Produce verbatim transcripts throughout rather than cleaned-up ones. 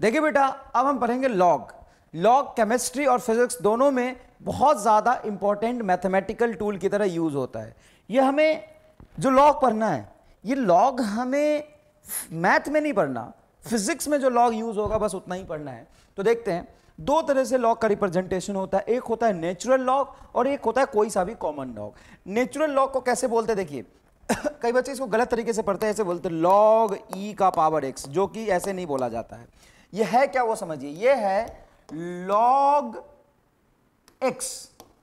देखिए बेटा, अब हम पढ़ेंगे लॉग। लॉग केमिस्ट्री और फिजिक्स दोनों में बहुत ज़्यादा इंपॉर्टेंट मैथमेटिकल टूल की तरह यूज होता है। ये हमें जो लॉग पढ़ना है, ये लॉग हमें मैथ में नहीं पढ़ना, फिजिक्स में जो लॉग यूज होगा बस उतना ही पढ़ना है। तो देखते हैं, दो तरह से लॉग का रिप्रेजेंटेशन होता है, एक होता है नेचुरल लॉग और एक होता है कोई सा भी कॉमन लॉग। नेचुरल लॉग को कैसे बोलते हैं, देखिए कई बच्चे इसको गलत तरीके से पढ़ते हैं, ऐसे बोलते हैं लॉग ई का पावर एक्स, जो कि ऐसे नहीं बोला जाता है। ये है क्या वो समझिए, ये है लॉग एक्स।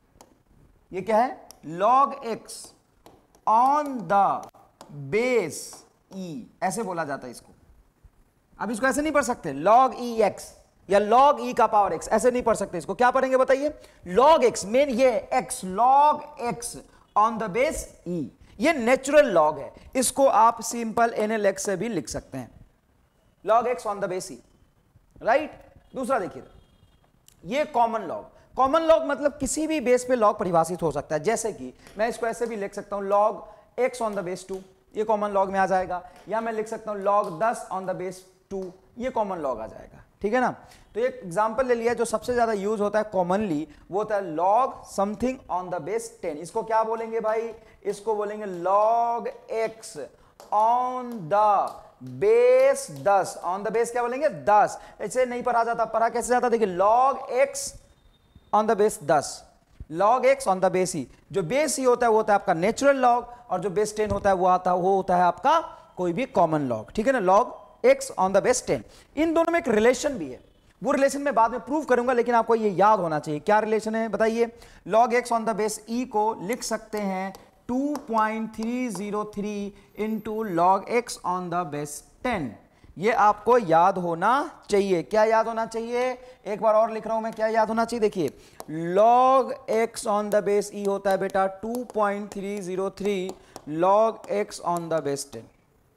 ये क्या है, log x on the base e, ऐसे बोला जाता है इसको। अब इसको ऐसे नहीं पढ़ सकते लॉग ई एक्स या लॉग ई का पावर एक्स, ऐसे नहीं पढ़ सकते। इसको क्या पढ़ेंगे बताइए, लॉग एक्स, मेन ये x, log x on the base e. ये नेचुरल लॉग है, इसको आप सिंपल एनएलएक्स से भी लिख सकते हैं, log x on the base e, right. दूसरा देखिए, ये कॉमन लॉग। कॉमन लॉग मतलब किसी भी बेस पे लॉग परिभाषित हो सकता है, जैसे कि मैं इसको ऐसे भी लिख सकता हूं log x on the base two, ये कॉमन लॉग में आ जाएगा। या मैं लिख सकता हूं लॉग दस ऑन द बेस टू, ये कॉमन लॉग आ जाएगा, ठीक है ना। तो एक एग्जांपल ले लिया जो सबसे ज्यादा यूज होता है कॉमनली, वो होता है log something on the base ten. इसको क्या बोलेंगे भाई, इसको बोलेंगे log x on the base दस। ऑन द बेस क्या बोलेंगे, दस। ऐसे नहीं पढ़ा जाता, पढ़ा कैसे जाता, देखिए log x on the base दस, log x on the base e. जो बेस ई होता है वो होता है आपका नेचुरल लॉग, और जो बेस टेन होता है वो आता है वो होता है आपका कोई भी कॉमन लॉग, ठीक है ना, log x on the base ten. इन दोनों में एक रिलेशन भी है, वो रिलेशन मैं बाद में प्रूव करूंगा, लेकिन आपको ये याद होना चाहिए। क्या रिलेशन है बताइए, log x on the base e को लिख सकते हैं two point three zero three into log x on the base ten. ये आपको याद होना चाहिए। क्या याद होना चाहिए, एक बार और लिख रहा हूं मैं, क्या याद होना चाहिए, देखिए log x on the base e होता है बेटा two point three zero three log x on the base ten.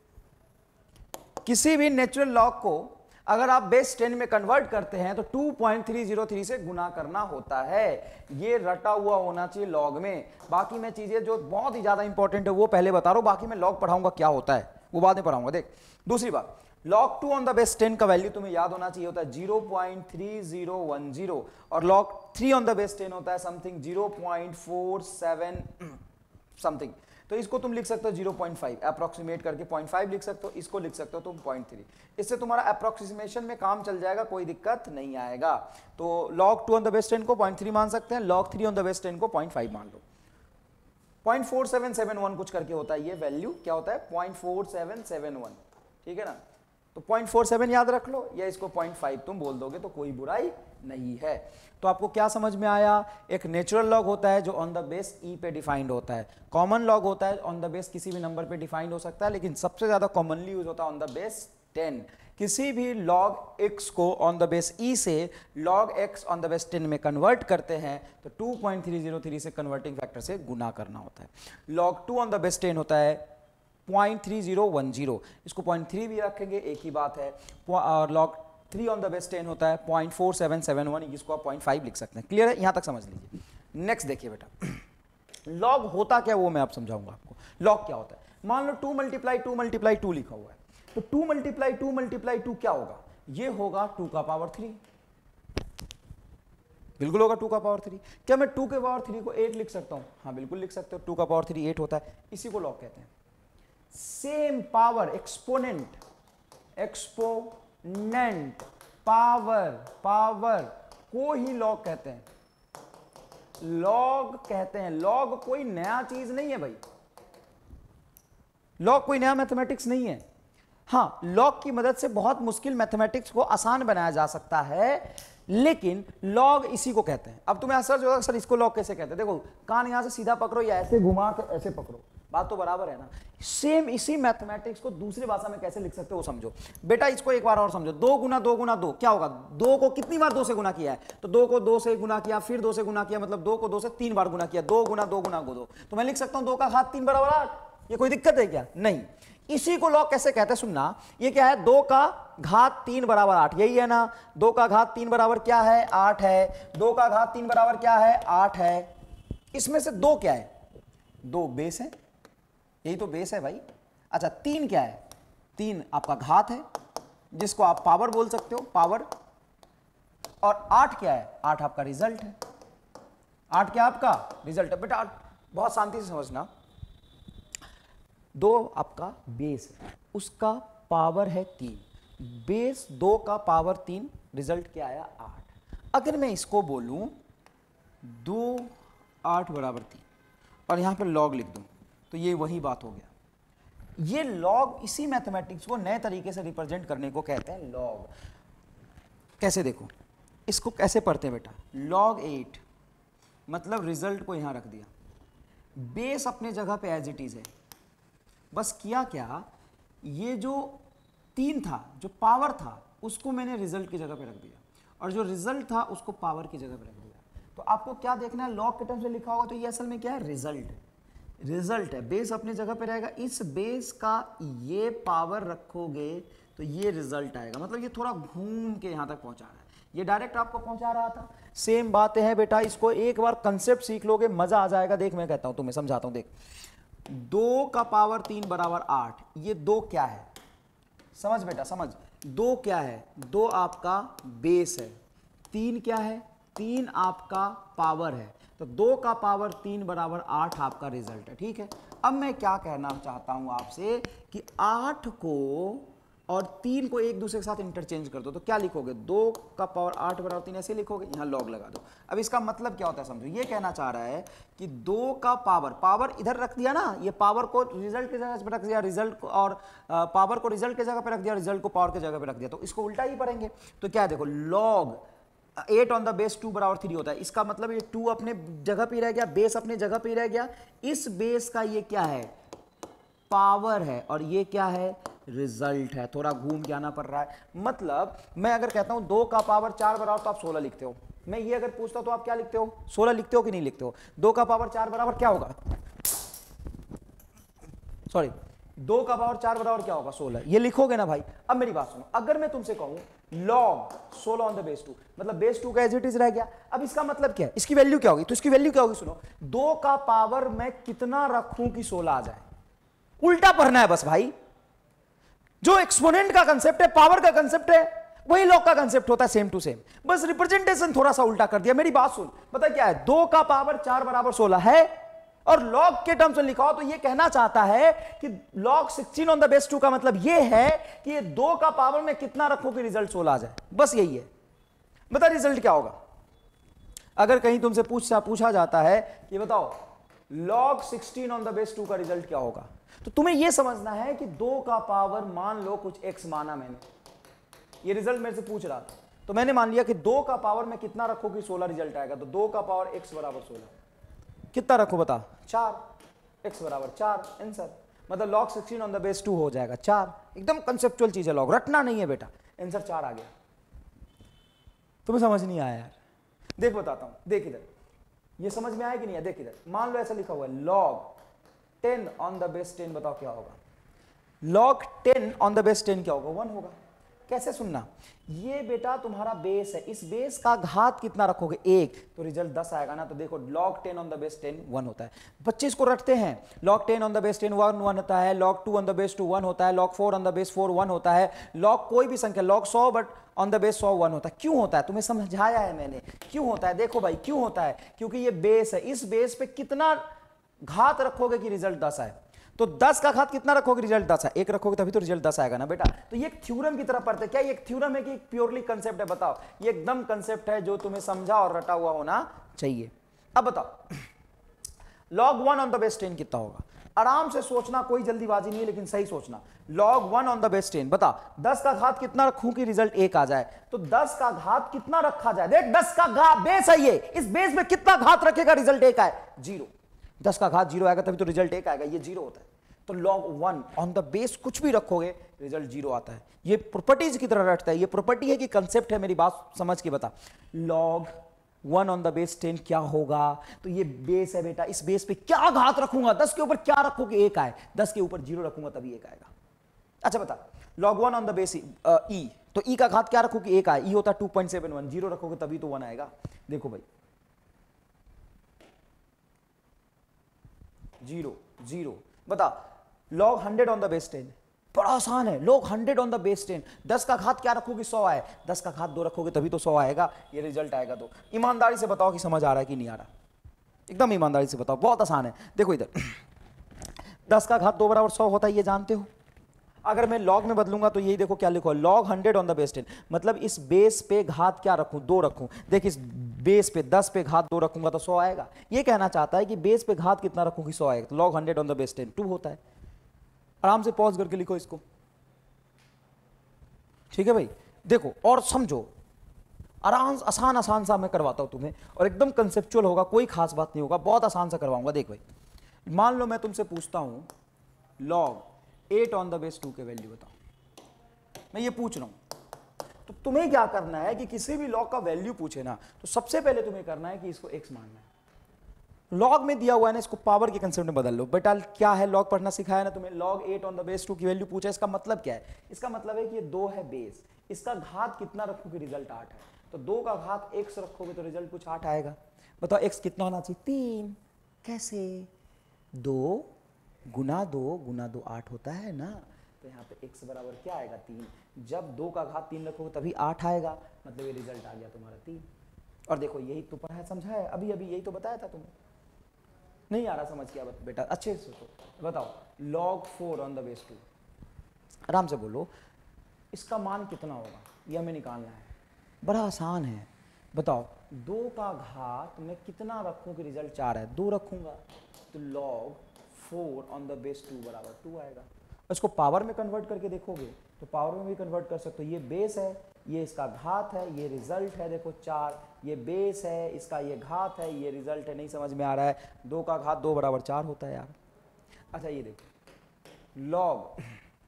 किसी भी नेचुरल लॉग को अगर आप बेस टेन में कन्वर्ट करते हैं तो two point three zero three से गुना करना होता है। ये रटा हुआ होना चाहिए लॉग में। बाकी मैं चीजें जो बहुत ही ज्यादा इंपॉर्टेंट है वो पहले बता रहा हूं, बाकी मैं लॉग पढ़ाऊंगा क्या होता है वो बाद में पढ़ाऊंगा। देख दूसरी बात, log two on the base ten का वैल्यू तुम्हें याद होना चाहिए होता है zero point three zero one zero, और log three on the base ten होता है something zero point four seven something. तो इसको तुम लिख सकते हो जीरो पॉइंट फाइव, अप्रोक्सीमेट करके पॉइंट फाइव लिख सकते हो, इसको लिख सकते हो तुम पॉइंट थ्री। इससे तुम्हारा अप्रोक्सीमेशन में काम चल जाएगा, कोई दिक्कत नहीं आएगा। तो log two on the base ten को पॉइंट थ्री मान सकते हैं, log three on the base ten को पॉइंट फाइव मान लो। Point four seven seven one कुछ करके होता है ये वैल्यू, क्या होता है point four seven seven one, ठीक है ना। तो पॉइंट फोर सेवन याद रख लो, या इसको पॉइंट फाइव तुम बोल दोगे तो कोई बुराई नहीं है। तो आपको क्या समझ में आया, एक नेचुरल लॉग होता है जो ऑन द बेस ई पे डिफाइंड होता है, कॉमन लॉग होता है ऑन द बेस किसी भी नंबर पे डिफाइंड हो सकता है, लेकिन सबसे ज्यादा कॉमनली यूज होता है ऑन द बेस टेन। किसी भी लॉग एक्स को ऑन द बेस ई से log x on the base ten में कन्वर्ट करते हैं तो two point three zero three से कन्वर्टिंग फैक्टर से गुना करना होता है। Log two on the base ten होता है point three zero one zero, इसको पॉइंट थ्री भी रखेंगे एक ही बात है। और log three on the base ten होता है point four seven seven one, इसको आप पॉइंट फाइव लिख सकते हैं। क्लियर है, यहां तक समझ लीजिए। नेक्स्ट देखिए बेटा, लॉग होता क्या वो मैं आप समझाऊंगा आपको। लॉग क्या होता है, मान लो two multiply two multiply two लिखा हुआ है, तो two multiply two multiply two क्या होगा, ये होगा टू का पावर थ्री, बिल्कुल होगा टू का पावर थ्री। क्या मैं टू के पावर थ्री को एट लिख सकता हूं, हाँ बिल्कुल लिख सकते हो, टू का पावर थ्री एट होता है, इसी को लॉग कहते हैं। Same power, exponent, exponent, power, power को ही लॉग कहते हैं, लॉग कहते हैं। लॉग कोई नया चीज नहीं है भाई, लॉग कोई नया मैथमेटिक्स नहीं है। हाँ, लॉग की मदद से बहुत मुश्किल मैथमेटिक्स को आसान बनाया जा सकता है, लेकिन लॉग इसी को कहते हैं। अब तुम्हें आश्चर्य होगा सर इसको लॉग कैसे कहते हैं, देखो कान यहां से सीधा पकड़ो या ऐसे घुमा कर ऐसे पकड़ो, बात तो बराबर है ना। सेम इसी मैथमेटिक्स को दूसरी भाषा में कैसे लिख सकते हो वो समझो बेटा। इसको एक बार और समझो, दो गुना दो गुना दो क्या होगा, दो को कितनी बार दो से गुना किया है, तो दो को दो से गुना किया, फिर दो से गुना किया, मतलब दो को दो से तीन बार गुना किया, दो गुना दो गुना दो। तो मैं लिख सकता हूं दो का घात तीन बराबर आठ, ये कोई दिक्कत है क्या, नहीं। इसी को लॉग कैसे कहते हैं सुनना, ये क्या है, दो का घात तीन बराबर आठ, यही है ना। दो का घात तीन बराबर क्या है, आठ है। दो का घात तीन बराबर क्या है, आठ है। इसमें से दो क्या है, दो बेस है, यही तो बेस है भाई। अच्छा तीन क्या है, तीन आपका घात है, जिसको आप पावर बोल सकते हो, पावर। और आठ क्या है? आठ आपका रिजल्ट है। आठ क्या आपका रिजल्ट है बेटा, बहुत शांति से समझना। दो आपका बेस है, उसका पावर है तीन, बेस दो का पावर तीन, रिजल्ट क्या आया? आठ। अगर मैं इसको बोलूं दो आठ बराबर तीन और यहां पर लॉग लिख दूं तो ये वही बात हो गया। ये लॉग, इसी मैथमेटिक्स को नए तरीके से रिप्रेजेंट करने को कहते हैं लॉग। कैसे देखो, इसको कैसे पढ़ते हैं बेटा? लॉग एट मतलब रिजल्ट को यहां रख दिया, बेस अपने जगह पे एज इट इज है, बस किया क्या, ये जो तीन था, जो पावर था, उसको मैंने रिजल्ट की जगह पे रख दिया, और जो रिजल्ट था उसको पावर की जगह पे रख दिया। तो आपको क्या देखना है, लॉग के टर्म से लिखा होगा तो ये असल में क्या है? रिजल्ट है। रिजल्ट है, बेस अपनी जगह पे रहेगा, इस बेस का ये पावर रखोगे तो ये रिजल्ट आएगा। मतलब ये थोड़ा घूम के यहां तक पहुंचा रहा है, ये डायरेक्ट आपको पहुंचा रहा था। सेम बातें हैं बेटा, इसको एक बार कंसेप्ट सीख लोगे मजा आ जाएगा। देख मैं कहता हूं, तुम्हें समझाता हूं। देख, दो का पावर तीन बराबर आठ, ये दो क्या है? समझ बेटा समझ, दो क्या है? दो आपका बेस है, तीन क्या है? तीन आपका पावर है, तो दो का पावर तीन बराबर आठ आपका रिजल्ट है। ठीक है, अब मैं क्या कहना चाहता हूं आपसे कि आठ को और तीन को एक दूसरे के साथ इंटरचेंज कर दो, तो क्या लिखोगे? दो का पावर आठ बराबर तीन ऐसे लिखोगे, यहां लॉग लगा दो। अब इसका मतलब क्या होता है समझो, ये कहना चाह रहा है कि दो का पावर, पावर इधर रख दिया ना, ये पावर को रिजल्ट की जगह पे रख दिया, रिजल्ट को और पावर को रिजल्ट की जगह पे रख दिया, रिजल्ट को पावर की जगह पे रख दिया, तो इसको उल्टा ही पढ़ेंगे। तो क्या है देखो, log eight on the base two बराबर थ्री होता है। इसका मतलब ये टू अपने जगह पे रह गया, बेस अपने जगह पे रह गया, इस बेस का ये क्या है? पावर है, और ये क्या है? रिजल्ट है। थोड़ा घूम के आना पड़ रहा है। मतलब मैं अगर कहता हूं दो का पावर चार बराबर, तो आप सोलह लिखते हो। मैं ये अगर पूछता हूं तो आप क्या लिखते हो? सोलह लिखते हो कि नहीं लिखते हो? दो का पावर चार बराबर क्या होगा? सॉरी, दो का पावर चार बराबर क्या होगा? सोलह। ये लिखोगे ना भाई। अब मेरी बात सुनो, अगर मैं तुमसे कहूं लॉग सोलह ऑन द बेस टू, मतलब बेस टू का एज इट इज रह गया। अब इसका मतलब क्या है? इसकी वैल्यू क्या होगी? तो इसकी वैल्यू क्या होगी? सुनो, दो का पावर मैं कितना रखूं कि सोलह आ जाए? उल्टा पढ़ना है बस भाई। जो एक्सपोनेंट का कंसेप्ट है, पावर का कंसेप्ट है, वही लॉग का कंसेप्ट होता है, सेम टू सेम, बस रिप्रेजेंटेशन थोड़ा सा उल्टा कर दिया। मेरी बात सुन, पता क्या है? दो का पावर चार बराबर सोलह है, और लॉग के टर्म्स में लिखा हो तो ये कहना चाहता है कि log sixteen on the base two का मतलब ये है कि ये दो का पावर में कितना रखो कि रिजल्ट सोलह आ जाए, बस यही है। बता रिजल्ट क्या होगा? अगर कहीं तुमसे पूछा पूछा जाता है कि बताओ log sixteen on the base two का रिजल्ट क्या होगा, तो तुम्हें यह समझना है कि दो का पावर मान लो कुछ एक्स माना मैंने, ये रिजल्ट मेरे से पूछ रहा था, तो मैंने मान लिया कि दो का पावर में कितना रखो कि सोलह रिजल्ट आएगा, तो दो का पावर एक्स बराबर सोलह, कितना रखो बता? चार, एक्स बराबर चार, आंसर। मतलब log sixteen on the base two हो जाएगा चार। एकदम कंसेप्चुअल चीज है, लॉग रटना नहीं है बेटा। आंसर चार आ गया। तुम्हें समझ नहीं आया यार? देख बताता हूं, देख इधर, ये समझ में आया कि नहीं है? देख इधर, मान लो ऐसा लिखा हुआ है log ten on the base ten, बताओ क्या होगा? Log ten on the base ten क्या होगा? वन होगा। कैसे सुनना, ये बेटा तुम्हारा बेस है, इस बेस का घात कितना रखोगे? एक, तो रिजल्ट दस आएगा ना। तो देखो log ten on the base ten one होता है। बच्चे इसको रटते हैं, log ten on the base ten one one होता है, log two on the base two one होता है, log four on the base four one होता है, लॉग कोई भी संख्या, लॉग सौ बट ऑन द बेस सौ वन होता है। क्यों होता है? तुम्हें समझाया है मैंने क्यों होता है। देखो भाई क्यों होता है, क्योंकि ये बेस है, इस बेस पे कितना घात रखोगे कि रिजल्ट दस आए। तो दस का घात कितना रखोगे? रिजल्ट दस है। एक रखोगे तभी तो रिजल्ट दस आएगा ना बेटा। तो ये एक थ्योरम की तरह पढ़ते हैं। क्या ये एक थ्योरम है कि एक प्योरली कंसेप्ट है? बताओ। ये एकदम कंसेप्ट है जो तुम्हें समझा और रटा हुआ होना चाहिए। अब बताओ log one on the base ten कितना होगा? आराम से सोचना, कोई जल्दीबाजी नहीं है, लेकिन सही सोचना। Log one on the base ten, बता दस का घात कितना रखूं कि रिजल्ट एक आ जाए? तो दस का घात कितना रखा जाए? देख दस का घात बेस है ये, इस बेस में कितना घात रखेगा रिजल्ट एक आए? जीरो। दस का घात जीरो आएगा तभी तो रिजल्ट एक आएगा, ये जीरो होता है। तो log one on the base कुछ भी रखोगे रिजल्ट जीरो आता है। ये प्रॉपर्टीज की तरह रटता है। ये प्रॉपर्टी है कि कंसेप्ट है? मेरी बात समझ के बता। Log one on the base ten क्या होगा? तो ये बेस है बेटा, इस बेस पे क्या घात रखूंगा? दस के ऊपर क्या रखोगे? एक आए। दस के ऊपर जीरो रखूंगा तभी एक आएगा। अच्छा बता, log one on the base e, तो ई का घात क्या रखोगे? एक आए। ई होता two point seven one, zero रखोगे तभी तो वन आएगा। देखो भाई जीरो जीरो। बता log hundred on the base ten, बड़ा आसान है। log hundred on the base ten, दस का घात क्या रखोगे, सौ आए, दस का घात दो रखोगे तभी तो सौ आएगा, ये रिजल्ट आएगा। तो ईमानदारी से बताओ कि समझ आ रहा है कि नहीं आ रहा, एकदम ईमानदारी से बताओ, बहुत आसान है। देखो इधर दस का घात दो बराबर सौ होता है, ये जानते हो। अगर मैं log में बदलूंगा तो यही देखो क्या लिखो, log hundred on the base ten, मतलब इस बेस पे घात क्या रखूं, दो रखूं। देख इस बेस पे दस पे घात दो रखूंगा तो सौ आएगा। ये कहना चाहता है कि बेस पे घात कितना रखूं कि सौ आएगा, तो log hundred on the base ten two होता है। आराम से पॉज करके लिखो इसको, ठीक है भाई। देखो और समझो, आराम आसान आसान सा मैं करवाता हूं तुम्हें, और एकदम कंसेप्चुअल होगा, कोई खास बात नहीं होगा, बहुत आसान सा करवाऊंगा। देख भाई, मान लो मैं तुमसे पूछता हूं log eight on the base two के वैल्यू बताओ, मैं ये पूछ रहा हूं। तो तुम्हें क्या करना है कि किसी भी log का वैल्यू पूछे ना, तो सबसे पहले तुम्हें करना है कि इसको x मानना है। log में दिया हुआ है ना, इसको पावर के कंसेप्ट में बदल लो। बेटा क्या है, log पढ़ना सिखाया ना तुम्हें, log eight on the base two की वैल्यू पूछा, इसका मतलब क्या है, इसका मतलब है कि ये दो है बेस, इसका घात कितना रखोगे, रिजल्ट आठ है, तो दो का घात x रखोगे तो रिजल्ट कुछ आठ आएगा। बताओ x कितना होना चाहिए, तीन। कैसे, दो गुना दो गुना दो आठ होता है ना, तो यहाँ पे x बराबर क्या आएगा, तीन। जब दो का घात तीन रखोगे तभी आठ आएगा, मतलब ये रिजल्ट आ गया तुम्हारा तीन। और देखो यही तो पढ़ा है, समझा है, अभी अभी यही तो बताया था तुम्हें। नहीं आ रहा समझ क्या बेटा, अच्छे से सोचो। बताओ log four on the base two, आराम से बोलो, इसका मान कितना होगा, ये हमें निकालना है। बड़ा आसान है। बताओ दो का घात मैं कितना रखूं कि रिजल्ट चार है, दो रखूंगा, तो log four on the base two बराबर टू आएगा। इसको पावर में कन्वर्ट करके देखोगे तो पावर में भी कन्वर्ट कर सकते हो। ये बेस है, ये इसका घात है, ये रिजल्ट है, देखो चार, ये बेस है, इसका ये घात है, ये रिजल्ट है। नहीं समझ में आ रहा है, दो का घात दो बराबर चार होता है यार। अच्छा ये देखो log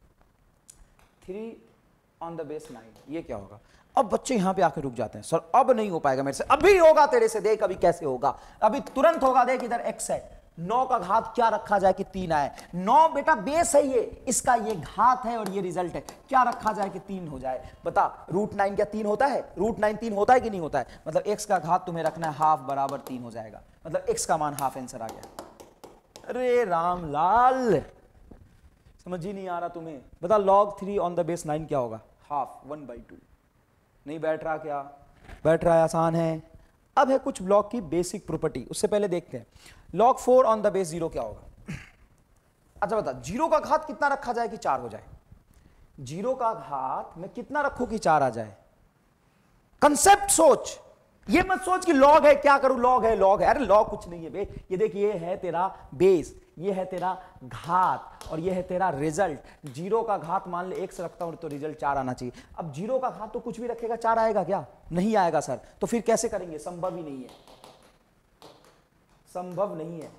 three on the base nine, ये क्या होगा। अब बच्चे यहां पे आके रुक जाते हैं, सर अब नहीं हो पाएगा मेरे से, अभी होगा तेरे से, देख अभी कैसे होगा, अभी तुरंत होगा। देख इधर x है, नौ का घात क्या रखा जाए कि तीन आए, नौ बेटा बेस है ये, इसका ये घात है और ये रिजल्ट है, क्या रखा जाए कि तीन हो जाए। बता रूट नाइन क्या तीन होता है, रूट नाइन तीन होता है कि नहीं होता है, मतलब x का घात तुम्हें रखना है हाफ बराबर तीन हो जाएगा, मतलब x का मान हाफ आंसर आ गया। अरे राम लाल समझ ही नहीं आ रहा तुम्हें। बता log three on the base nine क्या होगा, हाफ वन बाई टू। नहीं बैठ रहा क्या, बैठ रहा है, आसान है। अब है कुछ ब्लॉक की बेसिक प्रॉपर्टी, उससे पहले देखते हैं log four on the base zero क्या होगा। अच्छा बता जीरो का घात कितना रखा जाए कि चार हो जाए, जीरो का घात मैं कितना रखूं कि चार आ जाए। कंसेप्ट सोच, ये मत सोच कि log है क्या करूं, log है log है, अरे log कुछ नहीं है बे। ये देख ये है तेरा बेस, ये है तेरा घात और ये है तेरा रिजल्ट। जीरो का घात मान ले एक्स रखता हूं तो रिजल्ट चार आना चाहिए। अब जीरो का घात तो कुछ भी रखेगा चार आएगा क्या, नहीं आएगा सर, तो फिर कैसे करेंगे, संभव ही नहीं है, संभव नहीं है,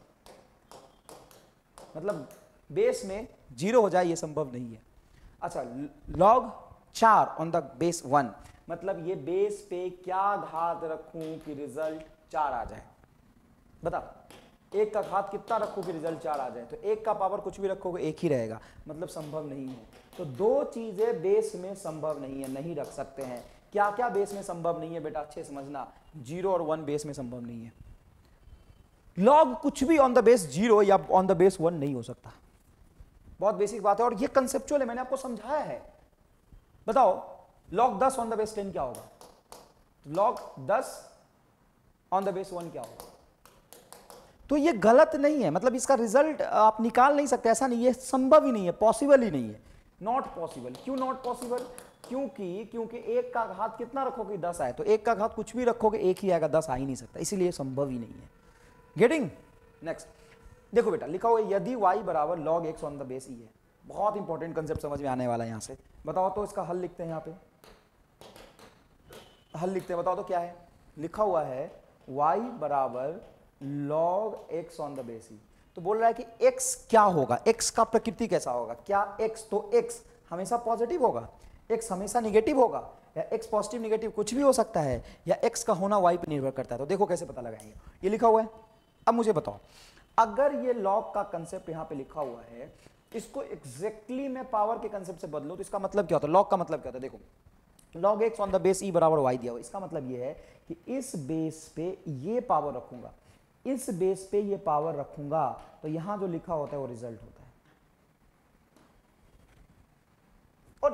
मतलब बेस में जीरो हो जाए ये संभव नहीं है। अच्छा log चार ऑन द बेस वन, मतलब ये बेस पे क्या घात रखूं कि रिजल्ट चार आ जाए। बता एक का घात कितना रखो कि रिजल्ट चार आ जाए, तो एक का पावर कुछ भी रखोगे एक ही रहेगा, मतलब संभव नहीं है। तो दो चीजें बेस में संभव नहीं है, नहीं रख सकते हैं। क्या क्या बेस में संभव नहीं है बेटा, अच्छे समझना, जीरो और वन बेस में संभव नहीं है। log कुछ भी ऑन द बेस जीरो या ऑन द बेस वन नहीं हो सकता, बहुत बेसिक बात है और ये कंसेप्चुअल है, मैंने आपको समझाया है। बताओ log दस ऑन द बेस टेन क्या होगा, log दस ऑन द बेस वन क्या होगा। तो ये गलत नहीं है, मतलब इसका रिजल्ट आप निकाल नहीं सकते, ऐसा नहीं है, संभव ही नहीं है, पॉसिबल ही नहीं है, नॉट पॉसिबल। क्यों नॉट पॉसिबल, क्योंकि क्योंकि एक का घात कितना रखोगे दस आए, तो एक का घात कुछ भी रखोगे एक ही आएगा, दस आ ही नहीं सकता, इसीलिए संभव ही नहीं है। गेटिंग नेक्स्ट देखो बेटा लिखा हुआ यदि y बराबर log x on the base e है, बहुत इंपॉर्टेंट कंसेप्ट समझ में आने वाला है यहां से। बताओ तो इसका हल लिखते हैं, यहां पे हल लिखते हैं, बताओ तो क्या है, लिखा हुआ है y बराबर log x on the base e. तो बोल रहा है कि x क्या होगा, x का प्रकृति कैसा होगा, क्या x, तो x हमेशा पॉजिटिव होगा, x हमेशा निगेटिव होगा, या x पॉजिटिव निगेटिव कुछ भी हो सकता है, या x का होना y पे निर्भर करता है। तो देखो कैसे पता लगाएंगे, ये लिखा हुआ है। अब मुझे बताओ अगर ये log का कंसेप्ट यहां पे लिखा हुआ है, इसको एग्जैक्टली मैं पावर के कंसेप्ट से बदलूं तो इसका मतलब क्या होता है, log का मतलब क्या होता है। देखो log x on the base e बराबर y दिया हुआ, इसका मतलब ये है कि इस बेस पे ये पावर रखूंगा, इस बेस पे ये पावर रखूंगा, तो यहां जो लिखा होता है वो रिजल्ट होता है।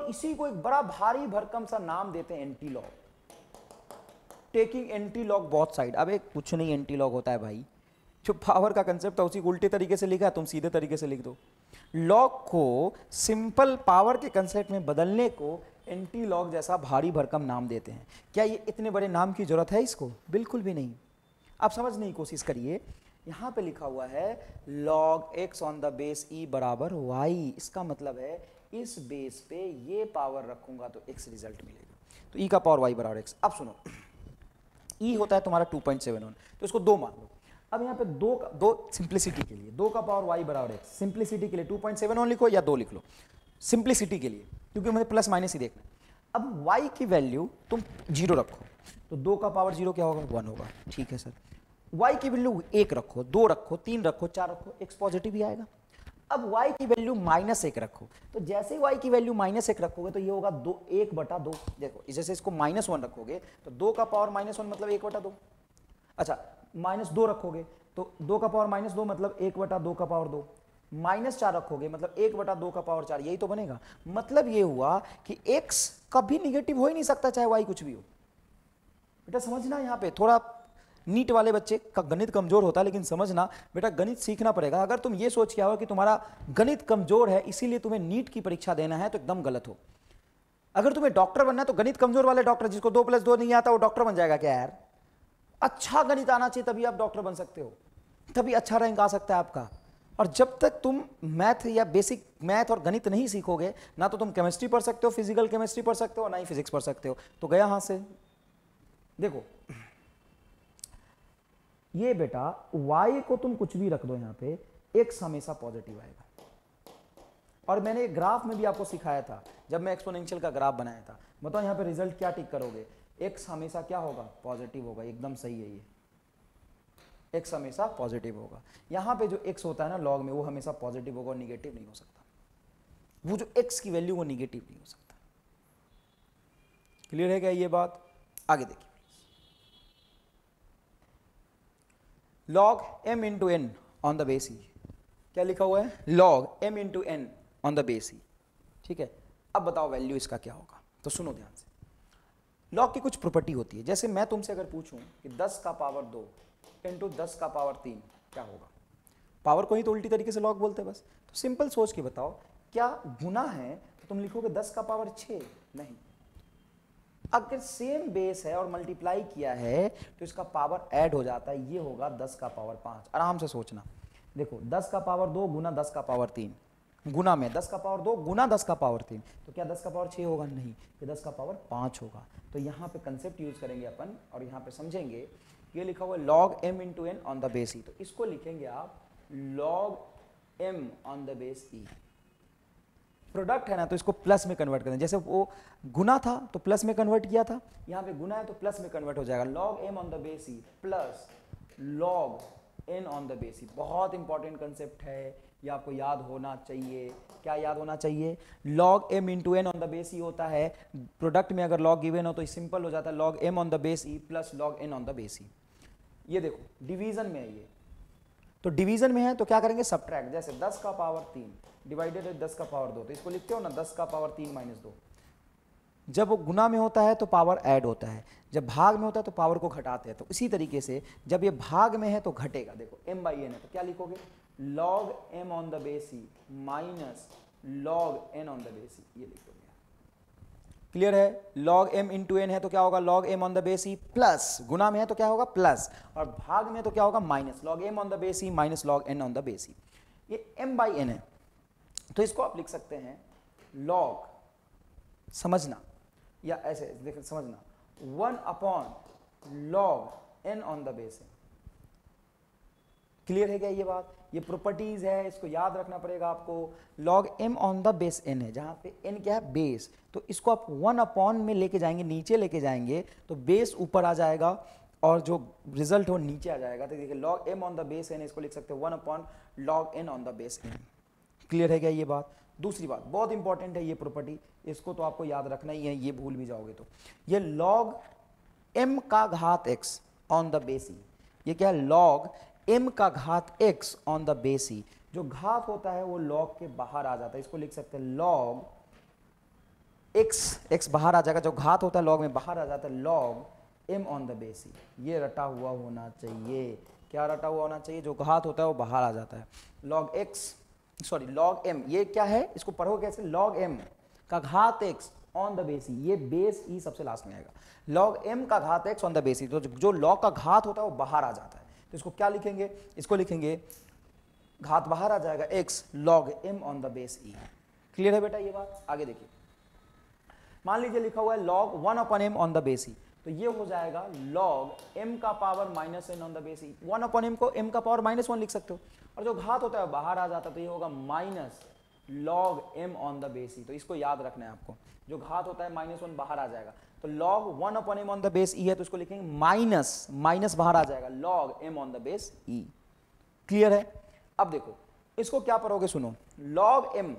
इसी को एक बड़ा भारी भरकम सा नाम देते हैं anti log, taking anti log both side. अब एक कुछ नहीं एंटी लॉग होता है भाई, जो पावर का कंसेप्ट है उसी को उल्टे तरीके से लिखा है, तुम सीधे तरीके से लिख दो। लॉग को सिंपल पावर के कंसेप्ट में बदलने को एंटी लॉग जैसा भारी भरकम नाम देते हैं। क्या ये इतने बड़े नाम की जरूरत है इसको? बिल्कुल भी नहीं। आप समझने की कोशिश करिए, यहां पे लिखा हुआ है log x on the base e बराबर y। इसका मतलब है इस बेस पे ये पावर रखूंगा तो x रिजल्ट मिलेगा, तो e का पावर y बराबर x। अब सुनो, e होता है तुम्हारा टू पॉइंट सेवन वन, तो इसको दो मान लो। अब यहाँ पे दो दो सिंप्लिसिटी के लिए, दो का पावर y बराबर x, सिंप्लिसिटी के लिए टू पॉइंट सेवन वन लिखो या दो लिख लो, सिंप्लिसिटी के लिए, क्योंकि मुझे प्लस माइनस ही देखना है। अब y की वैल्यू तुम जीरो रखो, तो दो का पावर जीरो क्या होगा? वन होगा। ठीक है सर। y की वैल्यू एक रखो, दो रखो, तीन रखो, चार रखो, x पॉजिटिव ही आएगा। अब y की वैल्यू माइनस एक रखो, तो जैसे ही y की वैल्यू माइनस एक रखोगे तो ये होगा दो, एक बटा दो। देखो जैसे इसको माइनस वन रखोगे तो दो का पावर माइनस वन मतलब एक बटा दो। अच्छा, माइनस दो रखोगे तो दो का पावर माइनस दो मतलब एक बटा दो का पावर दो। माइनस चार रखोगे मतलब एक बटा दो का पावर चार, यही तो बनेगा। मतलब ये हुआ कि x कभी निगेटिव हो ही नहीं सकता चाहे y कुछ भी हो। बेटा समझना, यहाँ पे थोड़ा नीट वाले बच्चे का गणित कमजोर होता है, लेकिन समझना बेटा गणित सीखना पड़ेगा। अगर तुम ये सोच के आओ कि तुम्हारा गणित कमजोर है इसीलिए तुम्हें नीट की परीक्षा देना है, तो एकदम गलत हो। अगर तुम्हें डॉक्टर बनना है तो गणित कमजोर वाले डॉक्टर, जिसको दो प्लस दो नहीं आता वो डॉक्टर बन जाएगा क्या यार? अच्छा गणित आना चाहिए तभी आप डॉक्टर बन सकते हो, तभी अच्छा रैंक आ सकता है आपका। और जब तक तुम मैथ या बेसिक मैथ और गणित नहीं सीखोगे, ना तो तुम केमिस्ट्री पढ़ सकते हो, फिजिकल केमिस्ट्री पढ़ सकते हो, ना ही फिजिक्स पढ़ सकते हो। तो गया हाथ से। देखो ये बेटा y को तुम कुछ भी रख दो यहाँ पे, x हमेशा पॉजिटिव आएगा। और मैंने एक ग्राफ में भी आपको सिखाया था जब मैं एक्सपोनेंशियल का ग्राफ बनाया था। बताओ यहाँ पे रिजल्ट क्या टिक करोगे? x हमेशा क्या होगा? पॉजिटिव होगा। एकदम सही है, ये x हमेशा पॉजिटिव होगा। यहाँ पे जो x होता है ना लॉग में, वो हमेशा पॉजिटिव होगा और निगेटिव नहीं हो सकता। वो जो x की वैल्यू वो निगेटिव नहीं हो सकता। क्लियर है क्या ये बात? आगे देखिए, log m into n on the base e. क्या लिखा हुआ है? log m into n on the base e. ठीक है, अब बताओ वैल्यू इसका क्या होगा? तो सुनो ध्यान से, log की कुछ प्रॉपर्टी होती है। जैसे मैं तुमसे अगर पूछूं कि दस का पावर दो इंटू दस का पावर तीन क्या होगा? पावर को ही तो उल्टी तरीके से log बोलते हैं बस। तो सिंपल सोच के बताओ, क्या गुना है तो तुम लिखोगे दस का पावर छः? नहीं। अगर सेम बेस है और मल्टीप्लाई किया है तो इसका पावर ऐड हो जाता है, ये होगा दस का पावर पाँच। आराम से सोचना। देखो दस का पावर दो गुना दस का पावर तीन, गुना में दस का पावर दो गुना दस का पावर तीन, तो क्या दस का पावर छः होगा? नहीं, ये दस का पावर पाँच होगा। तो यहाँ पे कंसेप्ट यूज करेंगे अपन और यहाँ पे समझेंगे। ये लिखा हुआ है log m into n on the base e, तो इसको लिखेंगे आप log m on the base e. Product है ना तो इसको प्लस में कन्वर्ट करना। जैसे वो गुना था तो प्लस में कन्वर्ट किया था, यहाँ पे गुना है तो प्लस में कन्वर्ट हो जाएगा। log m on the base e plus log n on the base e. बहुत इंपॉर्टेंट कंसेप्ट है, ये आपको याद होना चाहिए। क्या याद होना चाहिए? log m into n on the base e होता है, प्रोडक्ट में अगर log गिवन हो तो सिंपल हो जाता है log m on the base e plus log n on the base e. ये देखो डिवीजन में है ये, तो डिवीजन में है तो क्या करेंगे? सब्ट्रैक्ट। जैसे दस का पावर तीन डिवाइडेड है दस का पावर दो, तो इसको लिखते हो ना दस का पावर तीन माइनस दो। जब वो गुना में होता है तो पावर ऐड होता है, जब भाग में होता है तो पावर को घटाते हैं। तो इसी तरीके से जब ये भाग में है तो घटेगा। देखो m बाई एन है तो क्या लिखोगे? log m on the base e minus log n on the base e, ये लिखोगे। क्लियर है? log m इंटू एन है तो क्या होगा? log m on the base e plus, गुना में है तो क्या होगा? प्लस, और भाग में तो क्या होगा? Minus, log m on the base e minus log n on the base e. ये m बाई एन है तो इसको आप लिख सकते हैं log, समझना, या ऐसे देख समझना, one upon log n on the base. Clear है क्या ये बात? ये प्रॉपर्टीज है, इसको याद रखना पड़ेगा आपको। log m on the base n है, जहां पे n क्या है? बेस। तो इसको आप वन अपॉन में लेके जाएंगे, नीचे लेके जाएंगे तो बेस ऊपर आ जाएगा और जो रिजल्ट हो नीचे आ जाएगा। तो देखिए log m on the base n, इसको लिख सकते हो one upon log n on the base n। Clear है क्या ये बात? दूसरी बात बहुत इंपॉर्टेंट है ये प्रॉपर्टी, इसको तो आपको याद रखना ही है, ये भूल भी जाओगे तो। ये log m का घात x on the base e, ये क्या है? log m का घात x on the base e. जो घात होता है वो log के बाहर आ जाता है, इसको लिख सकते हैं log एक्स एक्स बाहर आ जाएगा, जो घात होता है लॉग में बाहर आ जाता है, log m on the base e, ये रटा हुआ होना चाहिए। क्या रटा हुआ होना चाहिए? जो घात होता है वो बाहर आ जाता है। Log x sorry log m, ये क्या है इसको पढ़ो कैसे, लॉग एम का घात x on the base e, ये बेस ई सबसे लास्ट में आएगा। लॉग एम का घात x on the base e, तो जो लॉग का घात होता है वो बाहर आ जाता है, तो इसको क्या लिखेंगे? इसको लिखेंगे घात बाहर आ जाएगा x log m on the base e. Clear है बेटा ये बात? आगे देखिए, मान लीजिए लिखा हुआ है log one upon m on the base e, तो ये हो जाएगा लॉग एम का power minus n on the base e. One upon m को एम का पावर माइनस वन लिख सकते हो, और जो घात होता है बाहर आ जाता है, तो ये होगा minus log m on the base e. तो इसको याद रखना है आपको, जो घात होता है माइनस वन बाहर आ जाएगा, तो log one upon m on the base e है, तो इसको लिखेंगे माइनस माइनस बाहर आ जाएगा log m on the base e. Clear है? अब देखो इसको क्या पढ़ोगे, सुनो, log m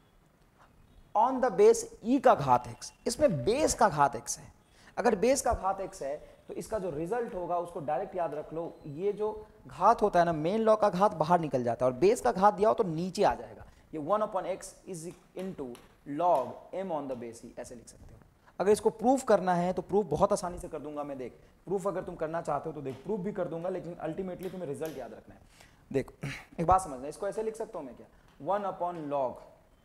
on the base e का घात एक्स, इसमें बेस का घात एक्स है। अगर बेस का घात एक्स है तो इसका जो रिजल्ट होगा उसको डायरेक्ट याद रख लो, ये जो घात होता है ना, मेन लॉग का घात बाहर निकल जाता है और बेस का घात दिया हो तो नीचे आ जाएगा। ये one upon x is into log m on the base e, ऐसे लिख सकते हो। अगर इसको प्रूफ करना है तो प्रूफ बहुत आसानी से कर दूंगा मैं। देख प्रूफ अगर तुम करना चाहते हो तो देख प्रूफ भी कर दूंगा, लेकिन अल्टीमेटली तुम्हें रिजल्ट याद रखना है। देख एक बात समझना, इसको ऐसे लिख सकता हूं मैं, क्या, one upon log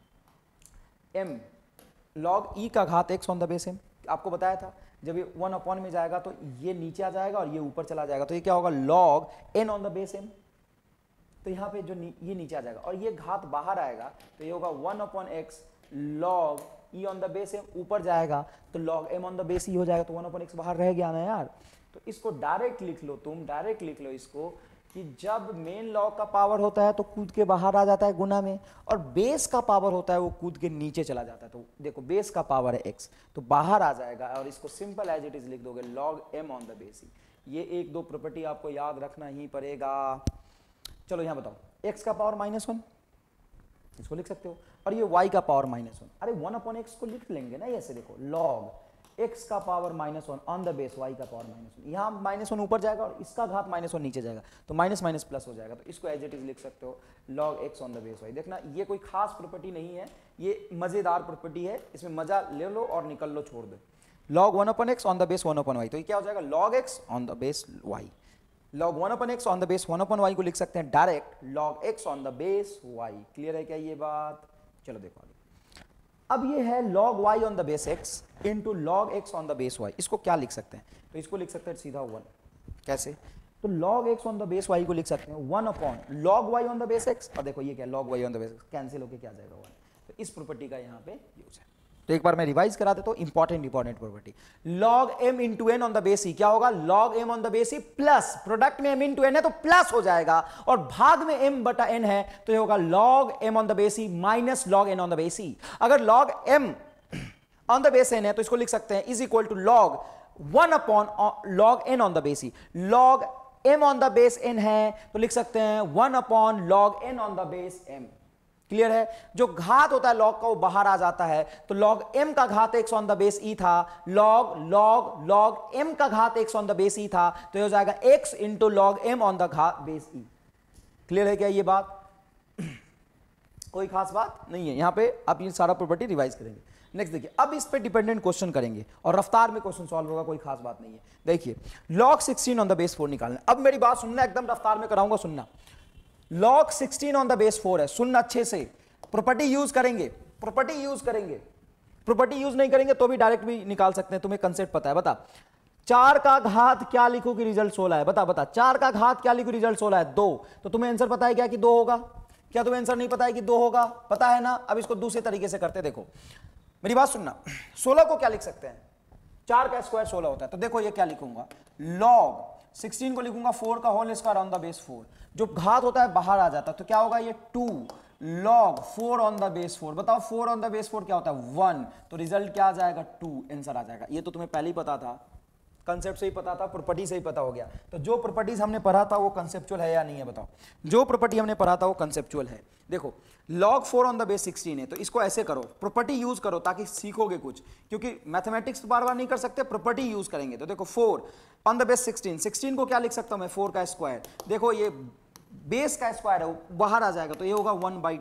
m log e का घात x on the base m. आपको बताया था जब ये वन अपॉन में जाएगा तो ये नीचे आ जाएगा और ये ऊपर चला जाएगा, तो ये क्या होगा, log n on the base m. तो यहाँ पे जो नी, ये नीचे आ जाएगा और ये घात बाहर आएगा, तो ये होगा one upon x log e on the base m. ऊपर जाएगा तो log m on the base e हो जाएगा, तो वन अपॉन एक्स बाहर रह गया ना यार। तो इसको डायरेक्ट लिख लो, तुम डायरेक्ट लिख लो इसको कि जब मेन लॉग का पावर होता है तो कूद के बाहर आ जाता है गुना में, और बेस का पावर होता है वो कूद के नीचे चला जाता है। तो देखो बेस का पावर है एक्स, तो बाहर आ जाएगा, और इसको सिंपल एज इट इज लिख दोगे log m on the base e. ये एक दो प्रॉपर्टी आपको याद रखना ही पड़ेगा। चलो यहाँ बताओ, एक्स का पावर माइनस वन, इसको लिख सकते हो, और ये वाई का पावर माइनस वन। अरे वन अपॉन एक्स को लिख लेंगे ना ऐसे, देखो लॉग एक्स का power minus one on the base y का पावर माइनस वन। यहाँ माइनस वन ऊपर जाएगा और इसका घात माइनस वन नीचे जाएगा, तो माइनस माइनस प्लस हो जाएगा। तो इसको एज इट इज लिख सकते हो log x on the base y. देखना ये कोई खास प्रॉपर्टी नहीं है, ये मजेदार प्रॉपर्टी है, इसमें मजा ले लो और निकल लो, छोड़ दो। Log one upon x on the base one upon y, तो ये क्या हो जाएगा, log x on the base y. Log one upon x on the base one upon y को लिख सकते हैं direct log x on the base y. Clear है क्या ये बात? चलो देखो आगे। अब ये है log y on the base x into log x on the base y। इसको क्या लिख सकते हैं, तो इसको लिख सकते हैं सीधा वन। कैसे? तो log x on the base y को लिख सकते हैं one upon log y on the base x, और देखो ये क्या, log y on the base x cancel होके क्या आ जाएगा वन। तो इस प्रॉपर्टी का यहाँ पे यूज है। तो एक बार मैं रिवाइज करा देता हूँ, important important property. log m into n on the base e क्या होगा, log m on the base e plus, product में m इंटू एन है तो प्लस हो जाएगा, और भाग में m बटा n है तो ये होगा log m on the base e minus log n on the base e. अगर log m on the base n है तो इसको लिख सकते हैं is equal to log one upon log n on the base e. log m on the base n है तो लिख सकते हैं one upon log n on the base m। Clear है? जो घात होता है लॉग का वो बाहर आ जाता है, तो लॉग m का घात x on the base e था, लॉग लॉग लॉग m का घात x on the base e था, तो ये हो जाएगा x into log m on the घात बेस e। क्लियर है क्या ये बात? कोई खास बात नहीं है यहां पे, आप ये सारा प्रॉपर्टी रिवाइज करेंगे। नेक्स्ट देखिए, अब इस पे डिपेंडेंट क्वेश्चन करेंगे और रफ्तार में क्वेश्चन सॉल्व होगा, कोई खास बात नहीं है। देखिए log sixteen on the base four निकालना। अब मेरी बात सुनना, एकदम रफ्तार में कराऊंगा, सुनना। log sixteen on the base four है, सुनना अच्छे से। प्रॉपर्टी यूज करेंगे, प्रॉपर्टी यूज करेंगे, प्रॉपर्टी यूज नहीं करेंगे तो भी डायरेक्ट भी निकाल सकते हैं, तुम्हें कंसेप्ट पता है। बता, चार का घात क्या लिखो कि रिजल्ट सोलह है? बता बता, चार का घात क्या लिखो रिजल्ट सोलह है? दो। तो तुम्हें आंसर पता है क्या कि दो होगा? क्या तुम्हें आंसर नहीं पता है कि दो होगा? पता है ना? अब इसको दूसरे तरीके से करते, देखो मेरी बात सुनना। सोलह को क्या लिख सकते हैं? चार का स्क्वायर सोलह होता है, तो देखो ये क्या लिखूंगा, log सिक्सटीन को लिखूंगा फोर का whole square on the base four. जो घात होता है बाहर आ जाता है, तो क्या होगा ये two log four on the base four. बताओ four on the base four क्या होता है, वन। तो रिजल्ट क्या आ जाएगा, टू, आंसर आ जाएगा। ये तो तुम्हें पहले ही पता था, कंसेप्ट से ही पता था, प्रॉपर्टी से ही पता हो गया। तो जो प्रॉपर्टीज हमने पढ़ा था वो कंसेप्चुअल है या नहीं है? बताओ, जो प्रॉपर्टी हमने पढ़ा था वो कंसेप्चुअल है। देखो log four on the base sixteen है, तो इसको ऐसे करो, प्रॉपर्टी यूज करो ताकि सीखोगे कुछ, क्योंकि मैथमेटिक्स बार बार नहीं कर सकते, प्रॉपर्टी यूज करेंगे। तो देखो four on the base sixteen, sixteen को क्या लिख सकता हूं मैं, फोर का स्क्वायर। देखो ये बेस का स्क्वायर है, बाहर आ जाएगा, तो ये होगा one by two.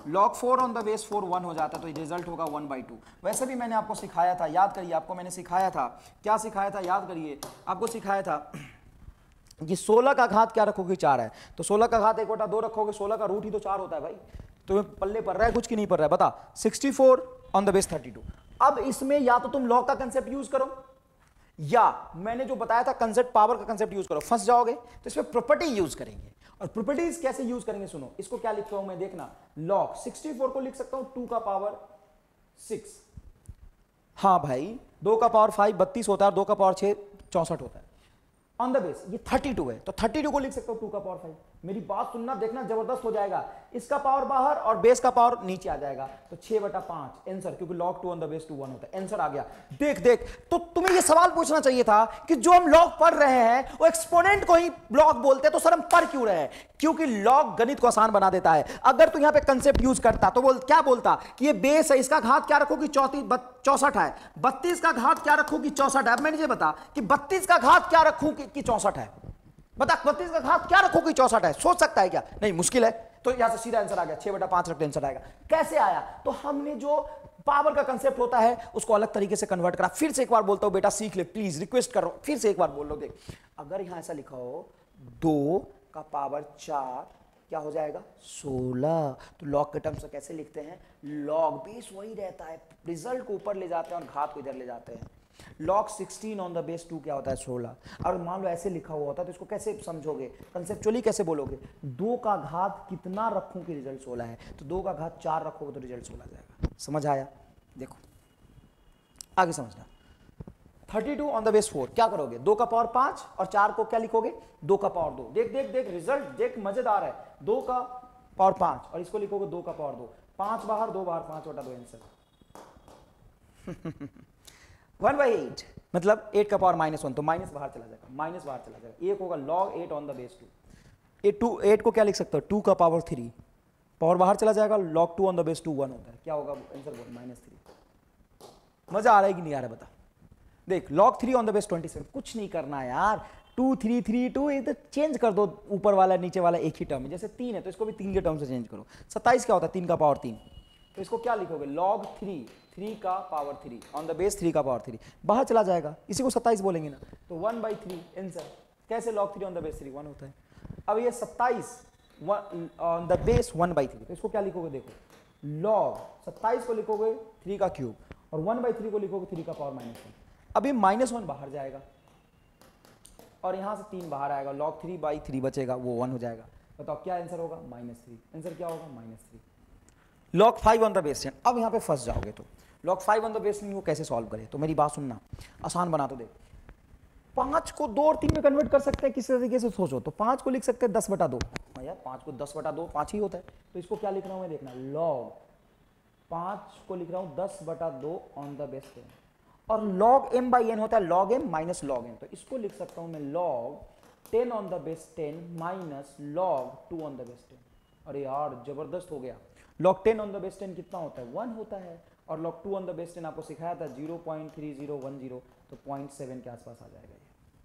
Log four on the base four one हो जाता है, तो रिजल्ट होगा वन बाई टू। वैसे भी मैंने आपको सिखाया था, याद करिए, आपको मैंने सिखाया था, क्या सिखाया था याद करिए, आपको सिखाया था ये सोलह का घात क्या रखोगे, चार है, तो सोलह का घात एक बटा दो रखोगे, सोलह का रूट ही तो चार होता है भाई। तुम्हें पल्ले पड़ रहा है कुछ की नहीं पड़ रहा है, बता। Sixty four on the base thirty two. अब इसमें या तो तुम लॉग का कंसेप्ट यूज करो, या मैंने जो बताया था कंसेप्ट पावर का कंसेप्ट यूज करो, फंस जाओगे। तो इसमें प्रॉपर्टी यूज करेंगे, और प्रॉपर्टीज कैसे यूज करेंगे सुनो। इसको क्या लिखता हूं मैं, देखना, लॉग सिक्सटी फोर को लिख सकता हूं टू का पावर सिक्स, हाँ भाई, दो का पावर फाइव बत्तीस होता है, और दो का पावर छह चौसठ होता है ऑन द बेस। ये थर्टी टू है, तो थर्टी टू को लिख सकता हूं टू का पावर फाइव। मेरी बात सुनना, देखना जबरदस्त हो जाएगा। इसका पावर बाहर और बेस का पावर नीचे आ जाएगा, तो छह बटा पांच आंसर, क्योंकि log two on the base two one होता है, आंसर आ गया। देख देख, तो तुम्हें ये सवाल पूछना चाहिए था कि जो हम लॉग पढ़ रहे हैं वो एक्सपोनेंट को ही लॉग बोलते हैं, तो सर हम पढ़ क्यों रहे हैं? क्योंकि लॉग गणित को आसान बना देता है। अगर तू यहां पे कंसेप्ट यूज करता तो बोल क्या बोलता कि ये बेस है, इसका घात क्या रखोगी, चौतीस चौसठ है, बत्तीस का घात क्या रखोगी, चौसठ है। अब मैंने ये बता कि बत्तीस का घात क्या रखूं कि चौसठ है, बता बत्तीस का घात क्या रखो कि चौसठ है, सोच सकता है क्या? नहीं, मुश्किल है। तो यहां से सीधा आंसर आ गया, छह बटा पांच रखते आंसर आएगा। कैसे आया? तो हमने जो पावर का कंसेप्ट होता है उसको अलग तरीके से कन्वर्ट करा। फिर से एक बार बोलता हूं बेटा, सीख ले प्लीज, रिक्वेस्ट कर रहा हूं, फिर से एक बार बोल लो। देख, अगर यहां ऐसा लिखा हो दो का पावर चार क्या हो जाएगा, सोलह, तो लॉग के टर्म्स से कैसे लिखते हैं, लॉग बेस वही रहता है, रिजल्ट को ऊपर ले जाते हैं और घात को इधर ले जाते हैं। Log sixteen on the base two क्या होता है, सोलह। और मान लो ऐसे लिखा हुआ होता है तो इसको कैसे समझोगे, कंसेप्चुअली कैसे बोलोगे, दो का घात कितना रखूं कि रिजल्ट सोलह है, तो दो का घात चार रखोगे तो रिजल्ट सोलह जाएगा। समझ आया? देखो आगे समझना। Thirty two on the base four क्या करोगे, दो का पावर पांच और चार को क्या लिखोगे, दो का पावर दो। देख देख देख रिजल्ट देख, मजेदार है। दो का पावर पांच और इसको लिखोगे दो का पावर दो, पांच बाहर दो बाहर, पांच बटा दो आंसर। वन बाई एट मतलब एट का पावर माइनस वन, तो माइनस बाहर चला जाएगा, माइनस बाहर चला जाएगा। एक होगा log eight on the base two. Eight two eight को क्या लिख सकते हो, टू का पावर थ्री, पावर बाहर चला जाएगा, log two on the base two one होता है, क्या होगा आंसर बोल, माइनस थ्री। मजा आ रहा है कि नहीं आ रहा है बता। देख, log three on the base twenty seven, कुछ नहीं करना है यार, टू थ्री थ्री टू, इधर चेंज कर दो, ऊपर वाला नीचे वाला एक ही टर्म है। जैसे तीन है तो इसको भी तीन के टर्म से चेंज करो। सत्ताईस क्या होता है, तीन का पावर तीन, तो इसको क्या लिखोगे, लॉग थ्री, थ्री का power three on the base three का पावर थ्री, बाहर चला जाएगा, इसी को सत्ताईस बोलेंगे ना, तो वन बाई थ्री आंसर। कैसे, log three on the base three one होता है। अब ये सत्ताईस on the base one by three, तो इसको क्या लिखोगे, देखो लॉग सत्ताईस को लिखोगे थ्री का क्यूब और वन बाई थ्री को लिखोगे थ्री का पावर माइनस वन। अब ये माइनस वन बाहर जाएगा और यहां से तीन बाहर आएगा, लॉग थ्री बाई थ्री बचेगा, वो वन हो जाएगा। बताओ क्या आंसर होगा, माइनस थ्री। आंसर क्या होगा, minus three. Log five on the base ten. अब यहाँ पे फंस जाओगे तो log five on the base ten वो कैसे सॉल्व करें, तो मेरी बात सुनना, आसान बना तो दे। पांच को दो और तीन में कन्वर्ट कर सकते हैं किसी तरीके से, सोचो तो पांच को लिख सकते हैं दस बटा दो। हाँ यार, पांच को दस बटा दो पांच ही होता है, तो इसको क्या लिख रहा हूं मैं, देखना, लॉग पांच को लिख रहा हूं दस बटा दो ऑन द बेस टेन, और लॉग एम बाई एन होता है log m minus log n, तो इसको लिख सकता हूं मैं log ten on the base ten minus log two on the base ten. अरे यार जबरदस्त हो गया। Log ten on the base ten कितना होता है, वन होता है, और log two on the base ten आपको सिखाया था zero point three zero one zero, तो पॉइंट सेवन के आसपास आ जाएगा, ये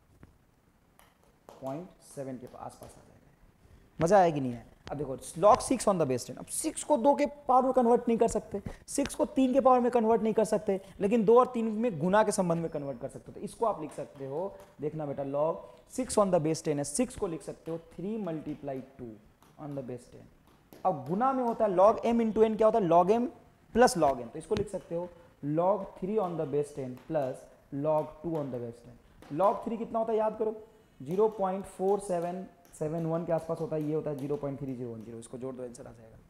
पॉइंट सेवन के आसपास आ जाएगा। मजा आएगी नहीं है? अब देखो log six on the base ten, अब सिक्स को दो के पावर में कन्वर्ट नहीं कर सकते, सिक्स को तीन के पावर में कन्वर्ट नहीं कर सकते, लेकिन दो और तीन में गुना के संबंध में कन्वर्ट कर सकते हो, तो इसको आप लिख सकते हो, देखना बेटा, log six on the base ten है, सिक्स को लिख सकते हो three multiply two on the base ten. अब गुना में होता है लॉग एम इंटू एन, क्या होता है, log m plus log n, तो इसको लिख सकते हो log three on the base ten plus log two on the base ten. Log three कितना होता है याद करो, zero point four seven seven one के आसपास होता है, ये होता है zero point three zero one zero, इसको जोड़ दो आंसर आ जाएगा।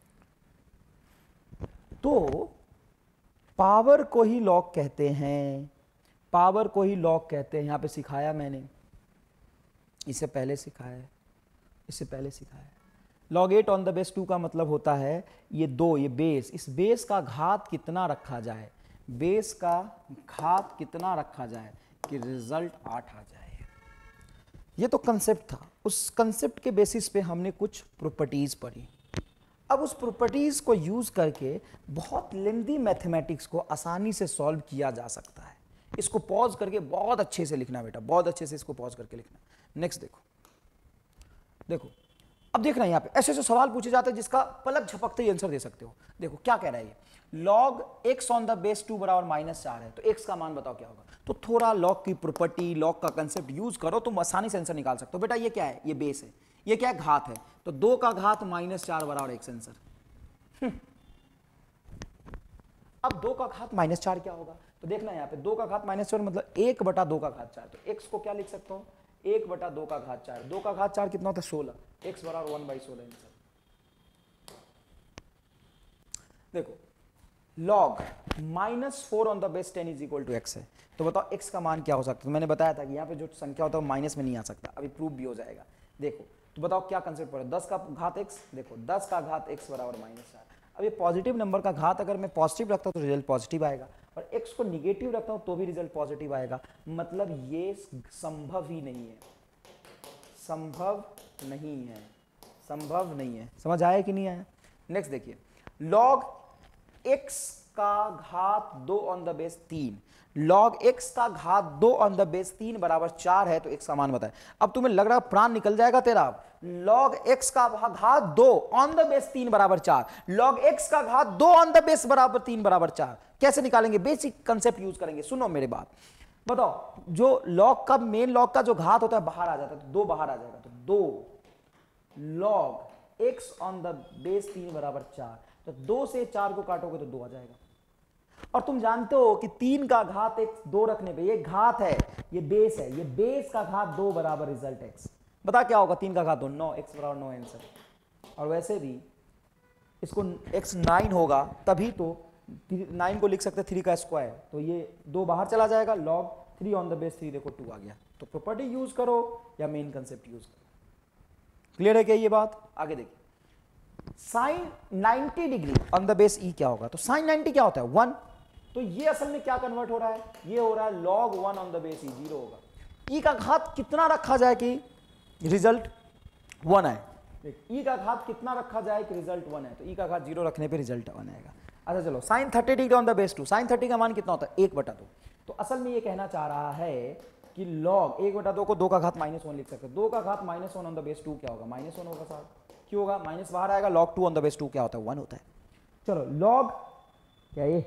तो पावर को ही लॉग कहते हैं, पावर को ही लॉग कहते हैं। यहां पे सिखाया मैंने, इससे पहले सिखाया है, इससे पहले सिखाया है। Log eight on the base two का मतलब होता है ये दो, ये बेस, इस बेस का घात कितना रखा जाए, बेस का घात कितना रखा जाए कि रिजल्ट आठ आ जाए। ये तो कंसेप्ट था, उस कंसेप्ट के बेसिस पे हमने कुछ प्रॉपर्टीज पढ़ी। अब उस प्रॉपर्टीज को यूज करके बहुत लेंदी मैथमेटिक्स को आसानी से सॉल्व किया जा सकता है। इसको पॉज करके बहुत अच्छे से लिखना बेटा, बहुत अच्छे से इसको पॉज करके लिखना। नेक्स्ट देखो, देखो अब देखना यहाँ पे ऐसे ऐसे सवाल पूछे जाते हैं जिसका पलक झपकते ही आंसर दे सकते हो। देखो क्या कह रहा है ये, log x on the base two बराबर माइनस चार है, तो एक्स का मान बताओ क्या होगा। तो थोड़ा लॉग की प्रॉपर्टी, लॉग का कंसेप्ट यूज करो, तुम आसानी से आंसर निकाल सकते हो। बेटा ये क्या है, ये बेस है, ये क्या है, घात है, तो दो का घात माइनस चार बराबर एक्स आंसर। अब दो का घात माइनस चार क्या होगा, तो देखना यहाँ पे दो का घात माइनस चार मतलब एक बटा दो का घात चार, तो एक्स को क्या लिख सकता हूँ, एक बटा दो का घात चार, दो का घात चार कितना होता है सोलह, एक्स बराबर वन बाई सोलह आंसर। देखो log minus four on the base ten is equal to x है, तो बताओ एक्स का मान क्या हो सकता है। तो मैंने बताया था कि यहाँ पे जो संख्या होता है वो माइनस में नहीं आ सकता, अभी प्रूफ भी हो जाएगा। देखो तो बताओ क्या कंसेप्ट पड़ा, दस का घात एक्स, देखो दस का घात एक्स बराबर माइनस चार। अब ये पॉजिटिव नंबर का घात अगर मैं पॉजिटिव रखता हूँ तो रिजल्ट पॉजिटिव आएगा, और एक्स को निगेटिव रखता हूँ तो भी रिजल्ट पॉजिटिव आएगा, मतलब ये संभव ही नहीं है, संभव नहीं है, संभव नहीं है। समझ आया कि नहीं आया। नेक्स्ट देखिए, लॉग एक्स का घात दो ऑन द बेस तीन, लॉग एक्स का घात दो ऑन द बेस तीन बराबर चार है, तो एक्स का मान बताए। अब तुम्हें लग रहा है प्राण निकल जाएगा तेरा, लॉग एक्स का घात दो ऑन द बेस तीन बराबर चार, लॉग एक्स का घात दो ऑन द बेस बराबर तीन बराबर चार, कैसे निकालेंगे, बेसिक कंसेप्ट यूज करेंगे। सुनो मेरे बात, बताओ जो लॉग का मेन लॉग का जो घात होता है बाहर आ जाता है, तो दो बाहर आ जाएगा, तो दो log x on the base तीन बराबर चार, तो दो से चार को काटोगे तो दो आ जाएगा। और तुम जानते हो कि तीन का घात एक्स दो रखने पे, ये घात है, ये बेस है, ये बेस का घात दो बराबर रिजल्ट एक्स। बता क्या होगा, तीन का घात दो, नौ, एक्स बराबर नौ आंसर। और वैसे भी इसको एक्स नाइन होगा तभी तो नाइन को लिख सकते थ्री का स्क्वायर, तो ये दो बाहर चला जाएगा, log three on the base three, देखो टू आ गया। तो प्रॉपर्टी यूज करो या मेन कंसेप्ट यूज करो। क्लियर है क्या ये बात। आगे देखिए, sine ninety degree on the base e क्या होगा, तो साइन नाइंटी क्या होता है, वन, तो ये असल में क्या कन्वर्ट हो रहा है, ये हो रहा है log one on the base e, zero होगा। ई का घात कितना रखा जाए कि रिजल्ट वन आए, ई का घात कितना रखा जाए कि रिजल्ट वन है, तो ई का घात जीरो रखने पे रिजल्ट वन आएगा। अच्छा चलो, sine thirty degree on the base two, sine thirty का मान कितना होता है, एक बटा दो। तो असल में ये कहना चाह रहा है कि लॉग एक बटा दो को दो का घात माइनस वन लिख सकते हैं, दो का घात minus one on the base two क्या होगा, माइनस वन होगा साहब, क्यों होगा, माइनस बाहर आएगा, log two on the base two क्या होता है, वन होता है। चलो लॉग क्या ये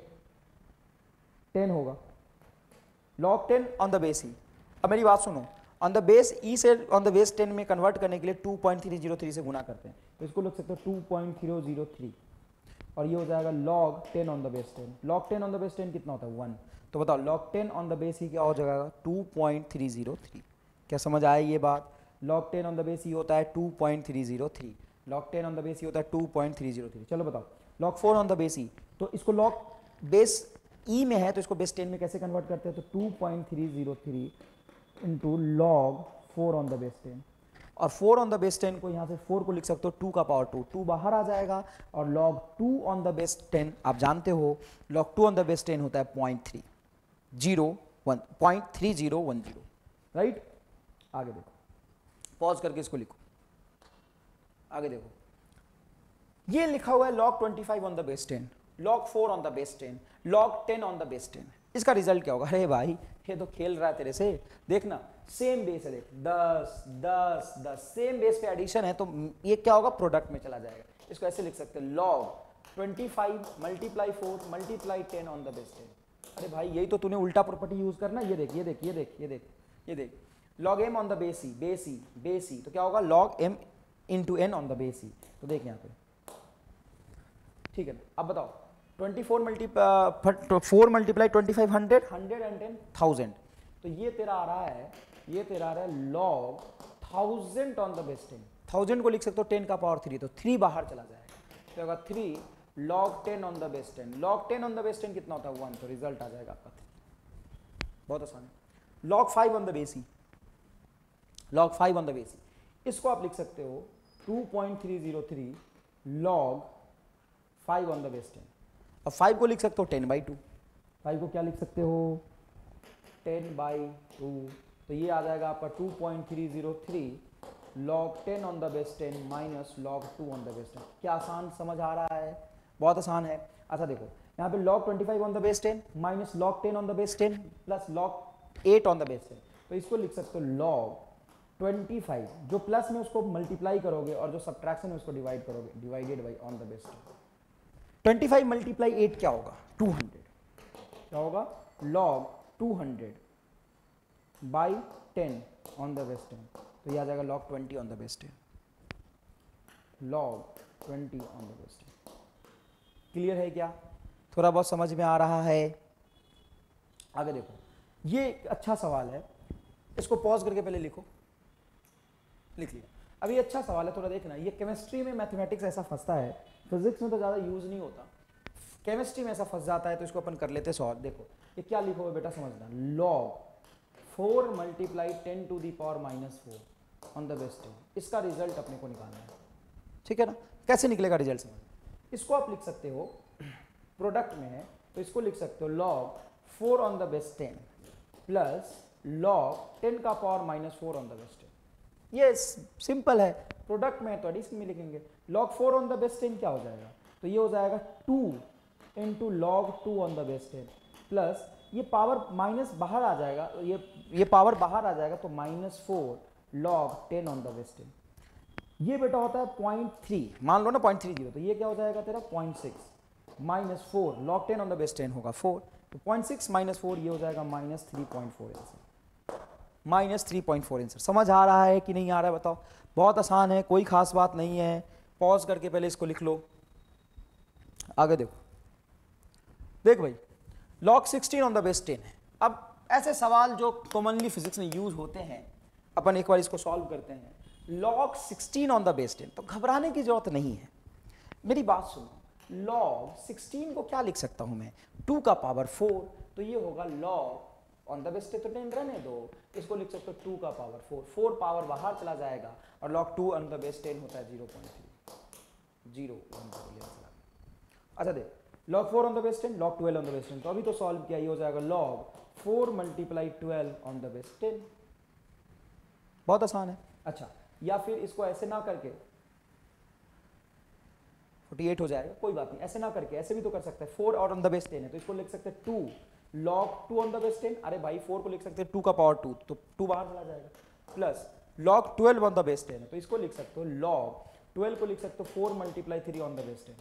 टेन होगा, log ten on the base e. अब मेरी बात सुनो, ऑन द बेस ई से ऑन द बेस टेन में कन्वर्ट करने के लिए two point three zero three से गुना करते हैं, तो इसको लिख सकते हो two point three zero three, और ये हो जाएगा log ten on the base ten. Log ten on the base ten कितना होता है, वन, तो बताओ log ten on the base e क्या हो जाएगा, two point three zero three. क्या समझ आया ये बात, log ten on the base e होता है two point three zero three, log ten on the base e होता है two point three zero three. चलो बताओ log four on the base e, तो इसको लॉग बेस ई में है तो इसको बेस टेन में कैसे कन्वर्ट करते हैं, तो two point three zero three into log four on the base ten, और four on the base ten को यहाँ से फोर को लिख सकते हो टू का पावर टू, टू बाहर आ जाएगा, और log two on the base ten आप जानते हो log two on the base ten होता है point three zero one, point three zero one zero, right. आगे देखो, पॉज करके इसको लिखो, आगे देखो, ये लिखा हुआ है log twenty five on the base ten, log four on the base ten, log ten on the base ten, इसका रिजल्ट क्या होगा। अरे भाई ये तो खेल रहा है तेरे से, देखना सेम बेस है, देख दस दस दस, सेम बेस पे एडिशन है, तो ये क्या होगा, प्रोडक्ट में चला जाएगा। इसको ऐसे लिख सकते हैं log twenty five multiply four multiply ten on the base ten. अरे भाई यही तो तूने उल्टा प्रॉपर्टी यूज करना, ये देख ये देख ये देख ये देख ये देख, log m on the base e, base e base e, तो क्या होगा log m into n on the base e. तो देख यहाँ पे, ठीक है ना। अब बताओ twenty four multi four multiply twenty five hundred, hundred and ten thousand, तो ये तेरा आ रहा है, ये तेरा आ रहा है log thousand on the base ten. Thousand को लिख सकते हो टेन का पावर थ्री, तो थ्री बाहर चला जाएगा, तो होगा three log ten on the base ten, log ten on the base ten कितना होता है, वन, तो रिजल्ट आ जाएगा आपका थ्री। बहुत आसान है। Log five on the base e, log five on the base e, इसको आप लिख सकते हो two point three zero three log five on the base ten, और फाइव को लिख सकते हो टेन बाई टू, फाइव को क्या लिख सकते हो, टेन बाई टू, तो ये आ जाएगा आपका two point three zero three log ten on the base ten minus log two on the base ten. क्या आसान समझ आ रहा है, बहुत आसान है। अच्छा देखो यहाँ पे log twenty five on the base ten minus log ten on the base ten plus log eight on the base ten, तो इसको लिख सकते हो लॉग पच्चीस, जो प्लस में उसको मल्टीप्लाई करोगे और जो सब्ट्रैक्शन में उसको डिवाइड करोगे, divided by on the base ten. पच्चीस मल्टीप्लाई एट क्या होगा, टू हंड्रेड। क्या होगा, log two hundred by ten on the base ten, तो ये आ जाएगा log twenty on the base ten, log twenty on the base ten. Clear है क्या, थोड़ा बहुत समझ में आ रहा है? आगे देखो, ये एक अच्छा सवाल है, इसको पॉज करके पहले लिखो, लिख लिया। अब ये अच्छा सवाल है, थोड़ा देखना। ये केमिस्ट्री में मैथमेटिक्स ऐसा फंसता है, फिजिक्स में तो ज़्यादा यूज नहीं होता, केमिस्ट्री में ऐसा फंस जाता है, तो इसको अपन कर लेते हैं सॉल्व। देखो ये क्या लिखोगे बेटा, समझना। Log four multiply ten to the power minus four on the base ten, इसका रिजल्ट अपने को निकालना है, ठीक है ना। कैसे निकलेगा रिजल्ट, समझ। इसको आप लिख सकते हो, प्रोडक्ट में है तो इसको लिख सकते हो log four on the base ten plus log ten का power minus four on the base ten. ये सिंपल है, प्रोडक्ट में है तो एडिशन में लिखेंगे। Log four on the base ten क्या हो जाएगा, तो ये हो जाएगा two into log two on the base ten plus ये पावर माइनस बाहर आ जाएगा, ये ये पावर बाहर आ जाएगा तो minus four log ten on the base ten. ये बेटा होता है पॉइंट थ्री, मान लो ना पॉइंट थ्री जीरो, तो ये क्या हो जाएगा तेरा point six minus four log ten on the base ten होगा फोर, तो पॉइंट सिक्स माइनस फोर ये हो जाएगा minus three point four answer, minus three point four answer. समझ आ रहा है कि नहीं आ रहा है बताओ? बहुत आसान है, कोई खास बात नहीं है। पॉज करके पहले इसको लिख लो, आगे देखो। देख भाई, log sixteen on the base ten है। अब ऐसे सवाल जो कॉमनली फिजिक्स में यूज होते हैं, अपन एक बार इसको सॉल्व करते हैं। Log sixteen on the base ten, तो घबराने की जरूरत नहीं है, मेरी बात सुनो। लॉग सिक्सटीन को क्या लिख सकता हूं मैं, टू का पावर फोर, तो ये होगा log on the base ten, तो टेन रहने दो, इसको लिख सकते हो टू का पावर फोर, फोर पावर बाहर चला जाएगा और log two on the base ten होता है zero point three, zero one zero. अच्छा देख, log four on the base ten, log twelve on the base ten, तो अभी तो सॉल्व किया, ये हो जाएगा log four multiply twelve on the base ten. बहुत आसान है। अच्छा, या फिर इसको ऐसे ना करके अड़तालीस हो जाएगा, कोई बात नहीं, ऐसे ना करके ऐसे भी तो कर सकते हैं। फोर और ऑन द बेस टेन है तो इसको लिख सकते हैं two log two on the base ten. अरे भाई फोर को लिख सकते हैं टू का पावर टू, तो टू बाहर चला जाएगा, plus log twelve on the base ten है तो इसको लिख सकते हो लॉग ट्वेल्व को लिख सकते हो four multiply three on the base ten.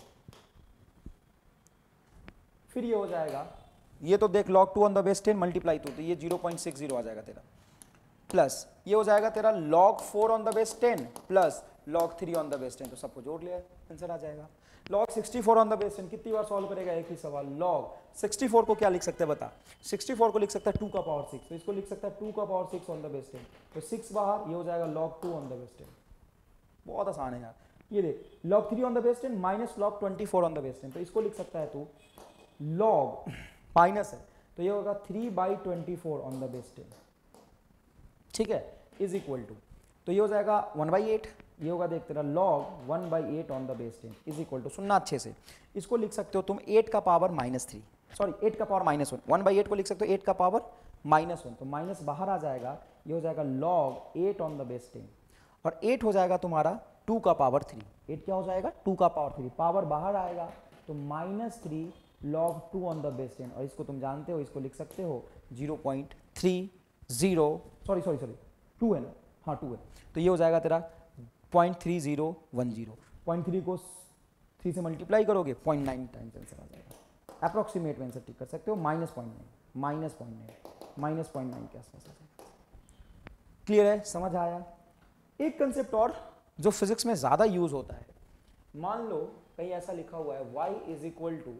फिर ये हो जाएगा, ये तो देख log two on the base ten multiply two, तो ये जीरो पॉइंट सिक्स जीरो आ जाएगा तेरा, प्लस ये हो जाएगा तेरा log four on the base ten plus log three on the base ten, तो सबको जोड़ लिया, आंसर आ जाएगा। Log sixty four on the base ten कितनी बार सॉल्व करेगा, एक ही सवाल। लॉग सिक्सटी फोर को क्या लिख सकते हैं बता, सिक्सटी फोर को लिख सकता है टू का पावर सिक्स, तो इसको लिख सकता है टू का power six on the base ten, तो सिक्स बाहर, ये हो जाएगा log two on the base ten. बहुत आसान है यार। ये देख, log three on the base ten minus log twenty four on the base ten, तो इसको लिख सकता है तू लॉग माइनस है तो ये होगा three by twenty four on the base ten, ठीक है, इज इक्वल टू, तो ये हो जाएगा वन बाई एट, ये होगा देख तेरा log one by eight on the base ten is equal to, सुनना अच्छे से, इसको लिख सकते हो तुम एट का power minus three, sorry eight का power minus one, one by eight को लिख सकते हो एट का पावर माइनस वन, तो माइनस बाहर आ जाएगा, ये हो जाएगा log eight on the base ten, और एट हो जाएगा तुम्हारा टू का पावर थ्री, एट क्या हो जाएगा टू का पावर थ्री, पावर बाहर आएगा तो minus three log two on the base ten, और इसको तुम जानते हो, इसको लिख सकते हो zero point three zero, sorry sorry sorry two है ना, हाँ टू है, तो ये हो जाएगा तेरा point three zero one zero, point three को थ्री से मल्टीप्लाई करोगे पॉइंट नाइन टाइम्स आंसर आ जाएगा। अप्रोक्सीमेट में आंसर टिक कर सकते हो, minus point nine minus point nine minus point nine के आसपास आ जाएगा। क्लियर है, समझ आया? एक कंसेप्ट और जो फिजिक्स में ज़्यादा यूज होता है, मान लो कहीं ऐसा लिखा हुआ है y is equal to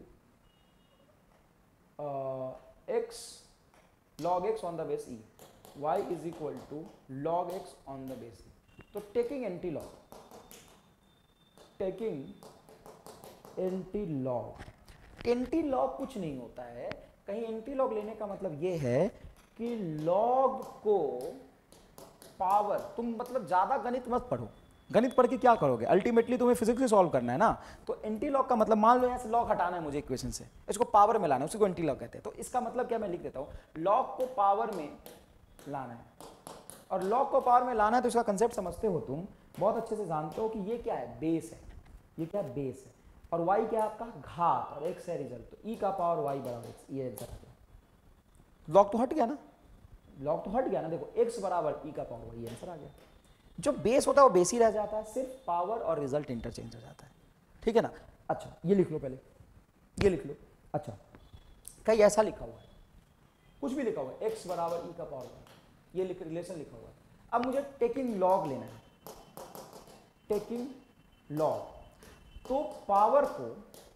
x log x on the base e, y is equal to log x on the base e, तो taking anti log, taking anti log, antilog कुछ नहीं होता है, कहीं एंटी लॉग लेने का मतलब ये है कि लॉग को पावर, तुम मतलब ज्यादा गणित मत पढ़ो, गणित पढ़ के क्या करोगे, अल्टीमेटली तुम्हें फिजिक्स ही सॉल्व करना है ना, तो एंटी लॉग का मतलब, मान लो यहाँ से लॉग हटाना है मुझे इक्वेशन से, इसको पावर में लाना है, उसी को एंटी लॉग कहते हैं, तो इसका मतलब क्या मैं लिख देता हूँ, लॉग को पावर में लाना है, और लॉग को पावर में लाना है तो इसका कंसेप्ट समझते हो तुम, बहुत अच्छे से जानते हो कि ये क्या है, बेस है, ये क्या बेस है, और y क्या है आपका घात, और x है रिजल्ट, तो e का पावर y बराबर x, ये लॉग तो हट गया ना, लॉग तो हट गया ना, देखो x बराबर e का पावर वही आंसर आ गया। जो बेस होता है वो बेस ही रह जाता है, सिर्फ पावर और रिजल्ट इंटरचेंज हो जाता है, ठीक है ना। अच्छा ये लिख लो, पहले ये लिख लो। अच्छा कहीं ऐसा लिखा हुआ है, कुछ भी लिखा हुआ है, x बराबर e का पावर, ये लिख रिलेशन लिखा हुआ है। अब मुझे टेकिंग लॉग लेना है, टेकिंग लॉग, तो पावर को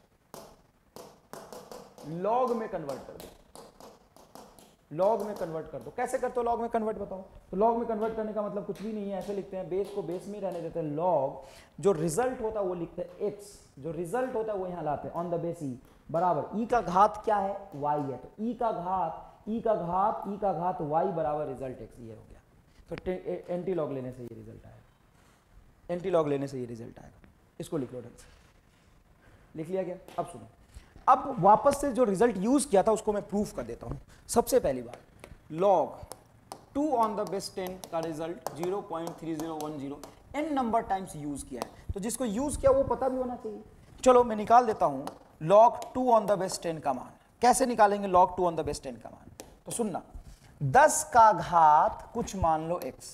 लॉग में कन्वर्ट कर दो, लॉग में कन्वर्ट कर दो। कैसे करते हो लॉग में कन्वर्ट, बताओ। तो लॉग में कन्वर्ट करने का मतलब कुछ भी नहीं है, ऐसे लिखते हैं, बेस को बेस में रहने देते हैं, लॉग जो रिजल्ट होता है वो लिखते हैं x, जो रिजल्ट होता है वो यहां लाते हैं ऑन द बेस e बराबर e का घात क्या है, y है, तो e का घात e का घात e का घात y बराबर रिजल्ट x, ये हो गया। तो एंटी लॉग लेने से ये रिजल्ट आएगा, एंटी लॉग लेने से ये रिजल्ट आएगा। इसको लिख लो ढंग से, लिख लिया गया। अब सुनो, अब वापस से जो रिजल्ट यूज किया था उसको मैं प्रूफ कर देता हूं। सबसे पहली बात, log two on the base ten का result zero point three zero one zero n number times use किया है, तो जिसको यूज किया वो पता भी होना चाहिए। चलो मैं निकाल देता हूं log two on the base ten का मान। कैसे निकालेंगे log two on the base ten का मान, तो सुनना, दस का घात कुछ मान लो x,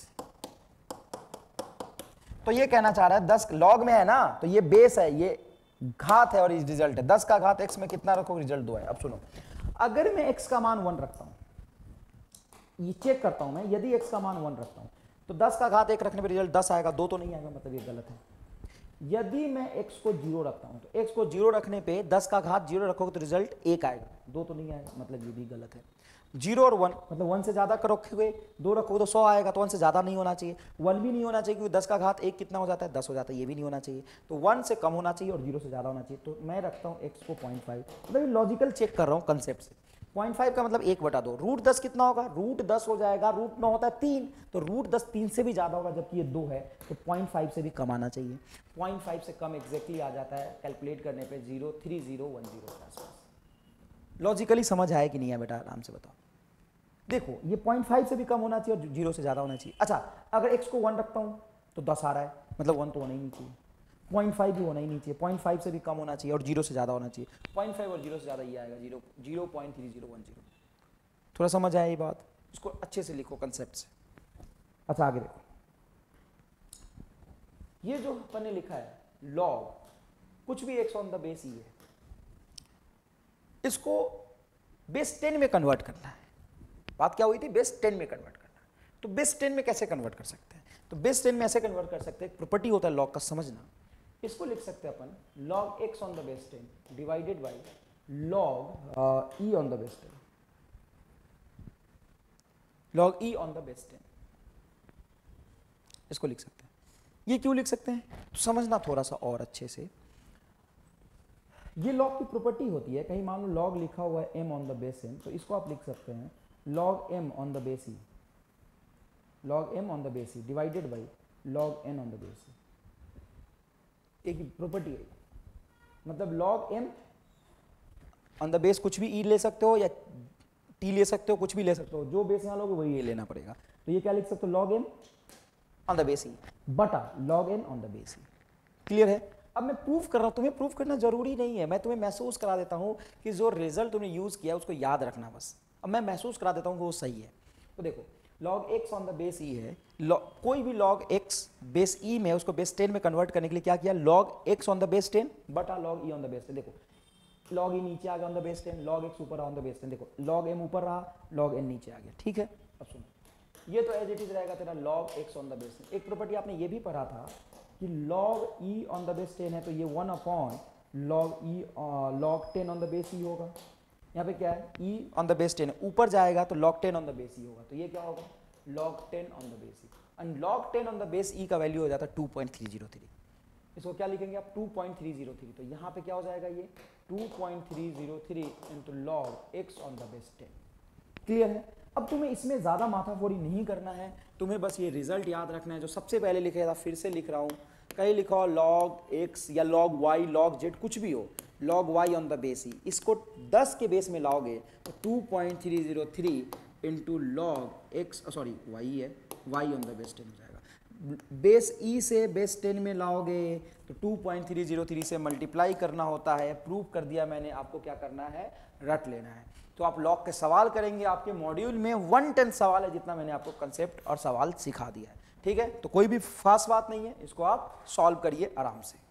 तो ये कहना चाह रहा है दस लॉग में है ना, तो ये बेस है, ये घात है और ये रिजल्ट है। दस का घात x में कितना रखो, रिजल्ट दो है। अब सुनो, अगर मैं x का मान वन रखता हूं, ये चेक करता हूं मैं, यदि x का मान वन रखता हूं तो दस का घात एक रखने पे रिजल्ट दस आएगा, दो तो नहीं आएगा, मतलब ये गलत है। यदि मैं x को जीरो रखता हूं तो x को जीरो रखने पे दस का घात जीरो रखोगे तो रिजल्ट एक आएगा, दो तो नहीं आएगा, मतलब ये भी गलत है। जीरो और वन, मतलब वन से ज्यादा का रखोगे, दो रखोगे तो सौ आएगा, तो वन से ज्यादा नहीं होना चाहिए, वन भी नहीं होना चाहिए क्योंकि दस का घात एक कितना हो जाता है, दस हो जाता है, ये भी नहीं होना चाहिए, तो वन से कम होना चाहिए और जीरो से ज्यादा होना चाहिए। तो मैं रखता हूँ x को पॉइंट फाइव, मतलब लॉजिकल चेक कर रहा हूँ कंसेप्ट से। पॉइंट फाइव का मतलब एक बटा दो, रूट दस कितना होगा, रूट दस हो जाएगा, रूट नौ होता है तीन, तो रूट दस तीन से भी ज्यादा होगा, जबकि ये दो है, तो पॉइंट फाइव से भी कम आना चाहिए। पॉइंट फाइव से कम एग्जैक्टली आ जाता है कैलकुलेट करने पे zero three zero one zero के आसपास। लॉजिकली समझ आए कि नहीं है बेटा, आराम से बताओ। देखो ये पॉइंट फाइव से भी कम होना चाहिए और जीरो से ज्यादा होना चाहिए। अच्छा अगर x को वन रखता हूं तो दस आ रहा है, मतलब वन तो होना ही नहीं चाहिए, पॉइंट फाइव भी होना ही नहीं चाहिए, पॉइंट फाइव से भी कम होना चाहिए और जीरो से ज्यादा होना चाहिए। पॉइंट फाइव और जीरो से ज्यादा ये आएगा, zero zero point three zero one zero. थोड़ा समझ आया ये बात, इसको अच्छे से लिखो कंसेप्ट से। अच्छा आगे देखो, ये जो अपन ने लिखा है लॉग कुछ भी x on the base e है, इसको बेस टेन में कन्वर्ट करना है। बात क्या हुई थी, बेस टेन में कन्वर्ट करना। तो बेस टेन में कैसे कन्वर्ट कर सकते हैं, तो बेस टेन में ऐसे कन्वर्ट कर सकते हैं, प्रॉपर्टी होता है लॉग का, समझना। इसको लिख सकते हैं अपन log x on the base ten divided by log e on the base ten, log e on the base ten, इसको लिख सकते हैं। ये क्यों लिख सकते हैं, तो समझना थोड़ा सा और अच्छे से। ये लॉग की प्रॉपर्टी होती है, कहीं मान लो लॉग लिखा हुआ है m on the base n, तो इसको आप लिख सकते हैं log m on the base e, log m on the base e divided by log n on the base e, एक प्रॉपर्टी है, मतलब log m on the base कुछ भी e ले सकते हो या t ले सकते हो, कुछ भी ले सकते हो, जो बेस यहाँ लोगे वही लेना पड़ेगा। तो ये क्या लिख सकते हो, log m on the base e बटा log n on the base e। Clear है। अब मैं प्रूफ कर रहा हूं, तुम्हें प्रूफ करना जरूरी नहीं है, मैं तुम्हें महसूस करा देता हूं कि जो रिजल्ट तुमने यूज किया उसको याद रखना बस। अब मैं महसूस करा देता हूं कि वो सही है। तो देखो log x on the base e है, कोई भी log x बेस e में उसको बेस टेन में कन्वर्ट करने के लिए क्या किया, log x on the base ten बटा log e on the base ten. देखो log e नीचे आ गया on the base ten, log x ऊपर ऑन द बेस टेन, देखो log m ऊपर रहा, log n नीचे आ गया, ठीक है। अब सुनो, ये तो एज इट इज रहेगा तेरा log x on the base ten. एक प्रॉपर्टी आपने ये भी पढ़ा था कि log e on the base ten है तो ये one upon log e log ten on the base e होगा। यहाँ पे क्या है, e on the base ten ऊपर जाएगा तो log ten on the base e होगा, तो ये क्या होगा log ten on the base e, and log ten on the base e का वैल्यू हो जाता है two point three zero three. इसको क्या लिखेंगे आप, two point three zero three, तो यहाँ पे क्या हो जाएगा ये two point three zero three into log x on the base ten. Clear है। अब तुम्हें इसमें ज्यादा माथाफोड़ी नहीं करना है, तुम्हें बस ये रिजल्ट याद रखना है जो सबसे पहले लिखा था, फिर से लिख रहा हूँ, कहीं लिखा हो log x या log y log z कुछ भी हो, log y on the base e, इसको दस के बेस में लाओगे तो two point three zero three into log x sorry y है, y on the base ten हो जाएगा। बेस e से बेस टेन में लाओगे तो two point three zero three से मल्टीप्लाई करना होता है, प्रूव कर दिया मैंने, आपको क्या करना है, रट लेना है। तो आप लॉग के सवाल करेंगे। आपके मॉड्यूल में वन टेंथ सवाल है जितना मैंने आपको कंसेप्ट और सवाल सिखा दिया है। ठीक है, तो कोई भी खास बात नहीं है, इसको आप सॉल्व करिए आराम से।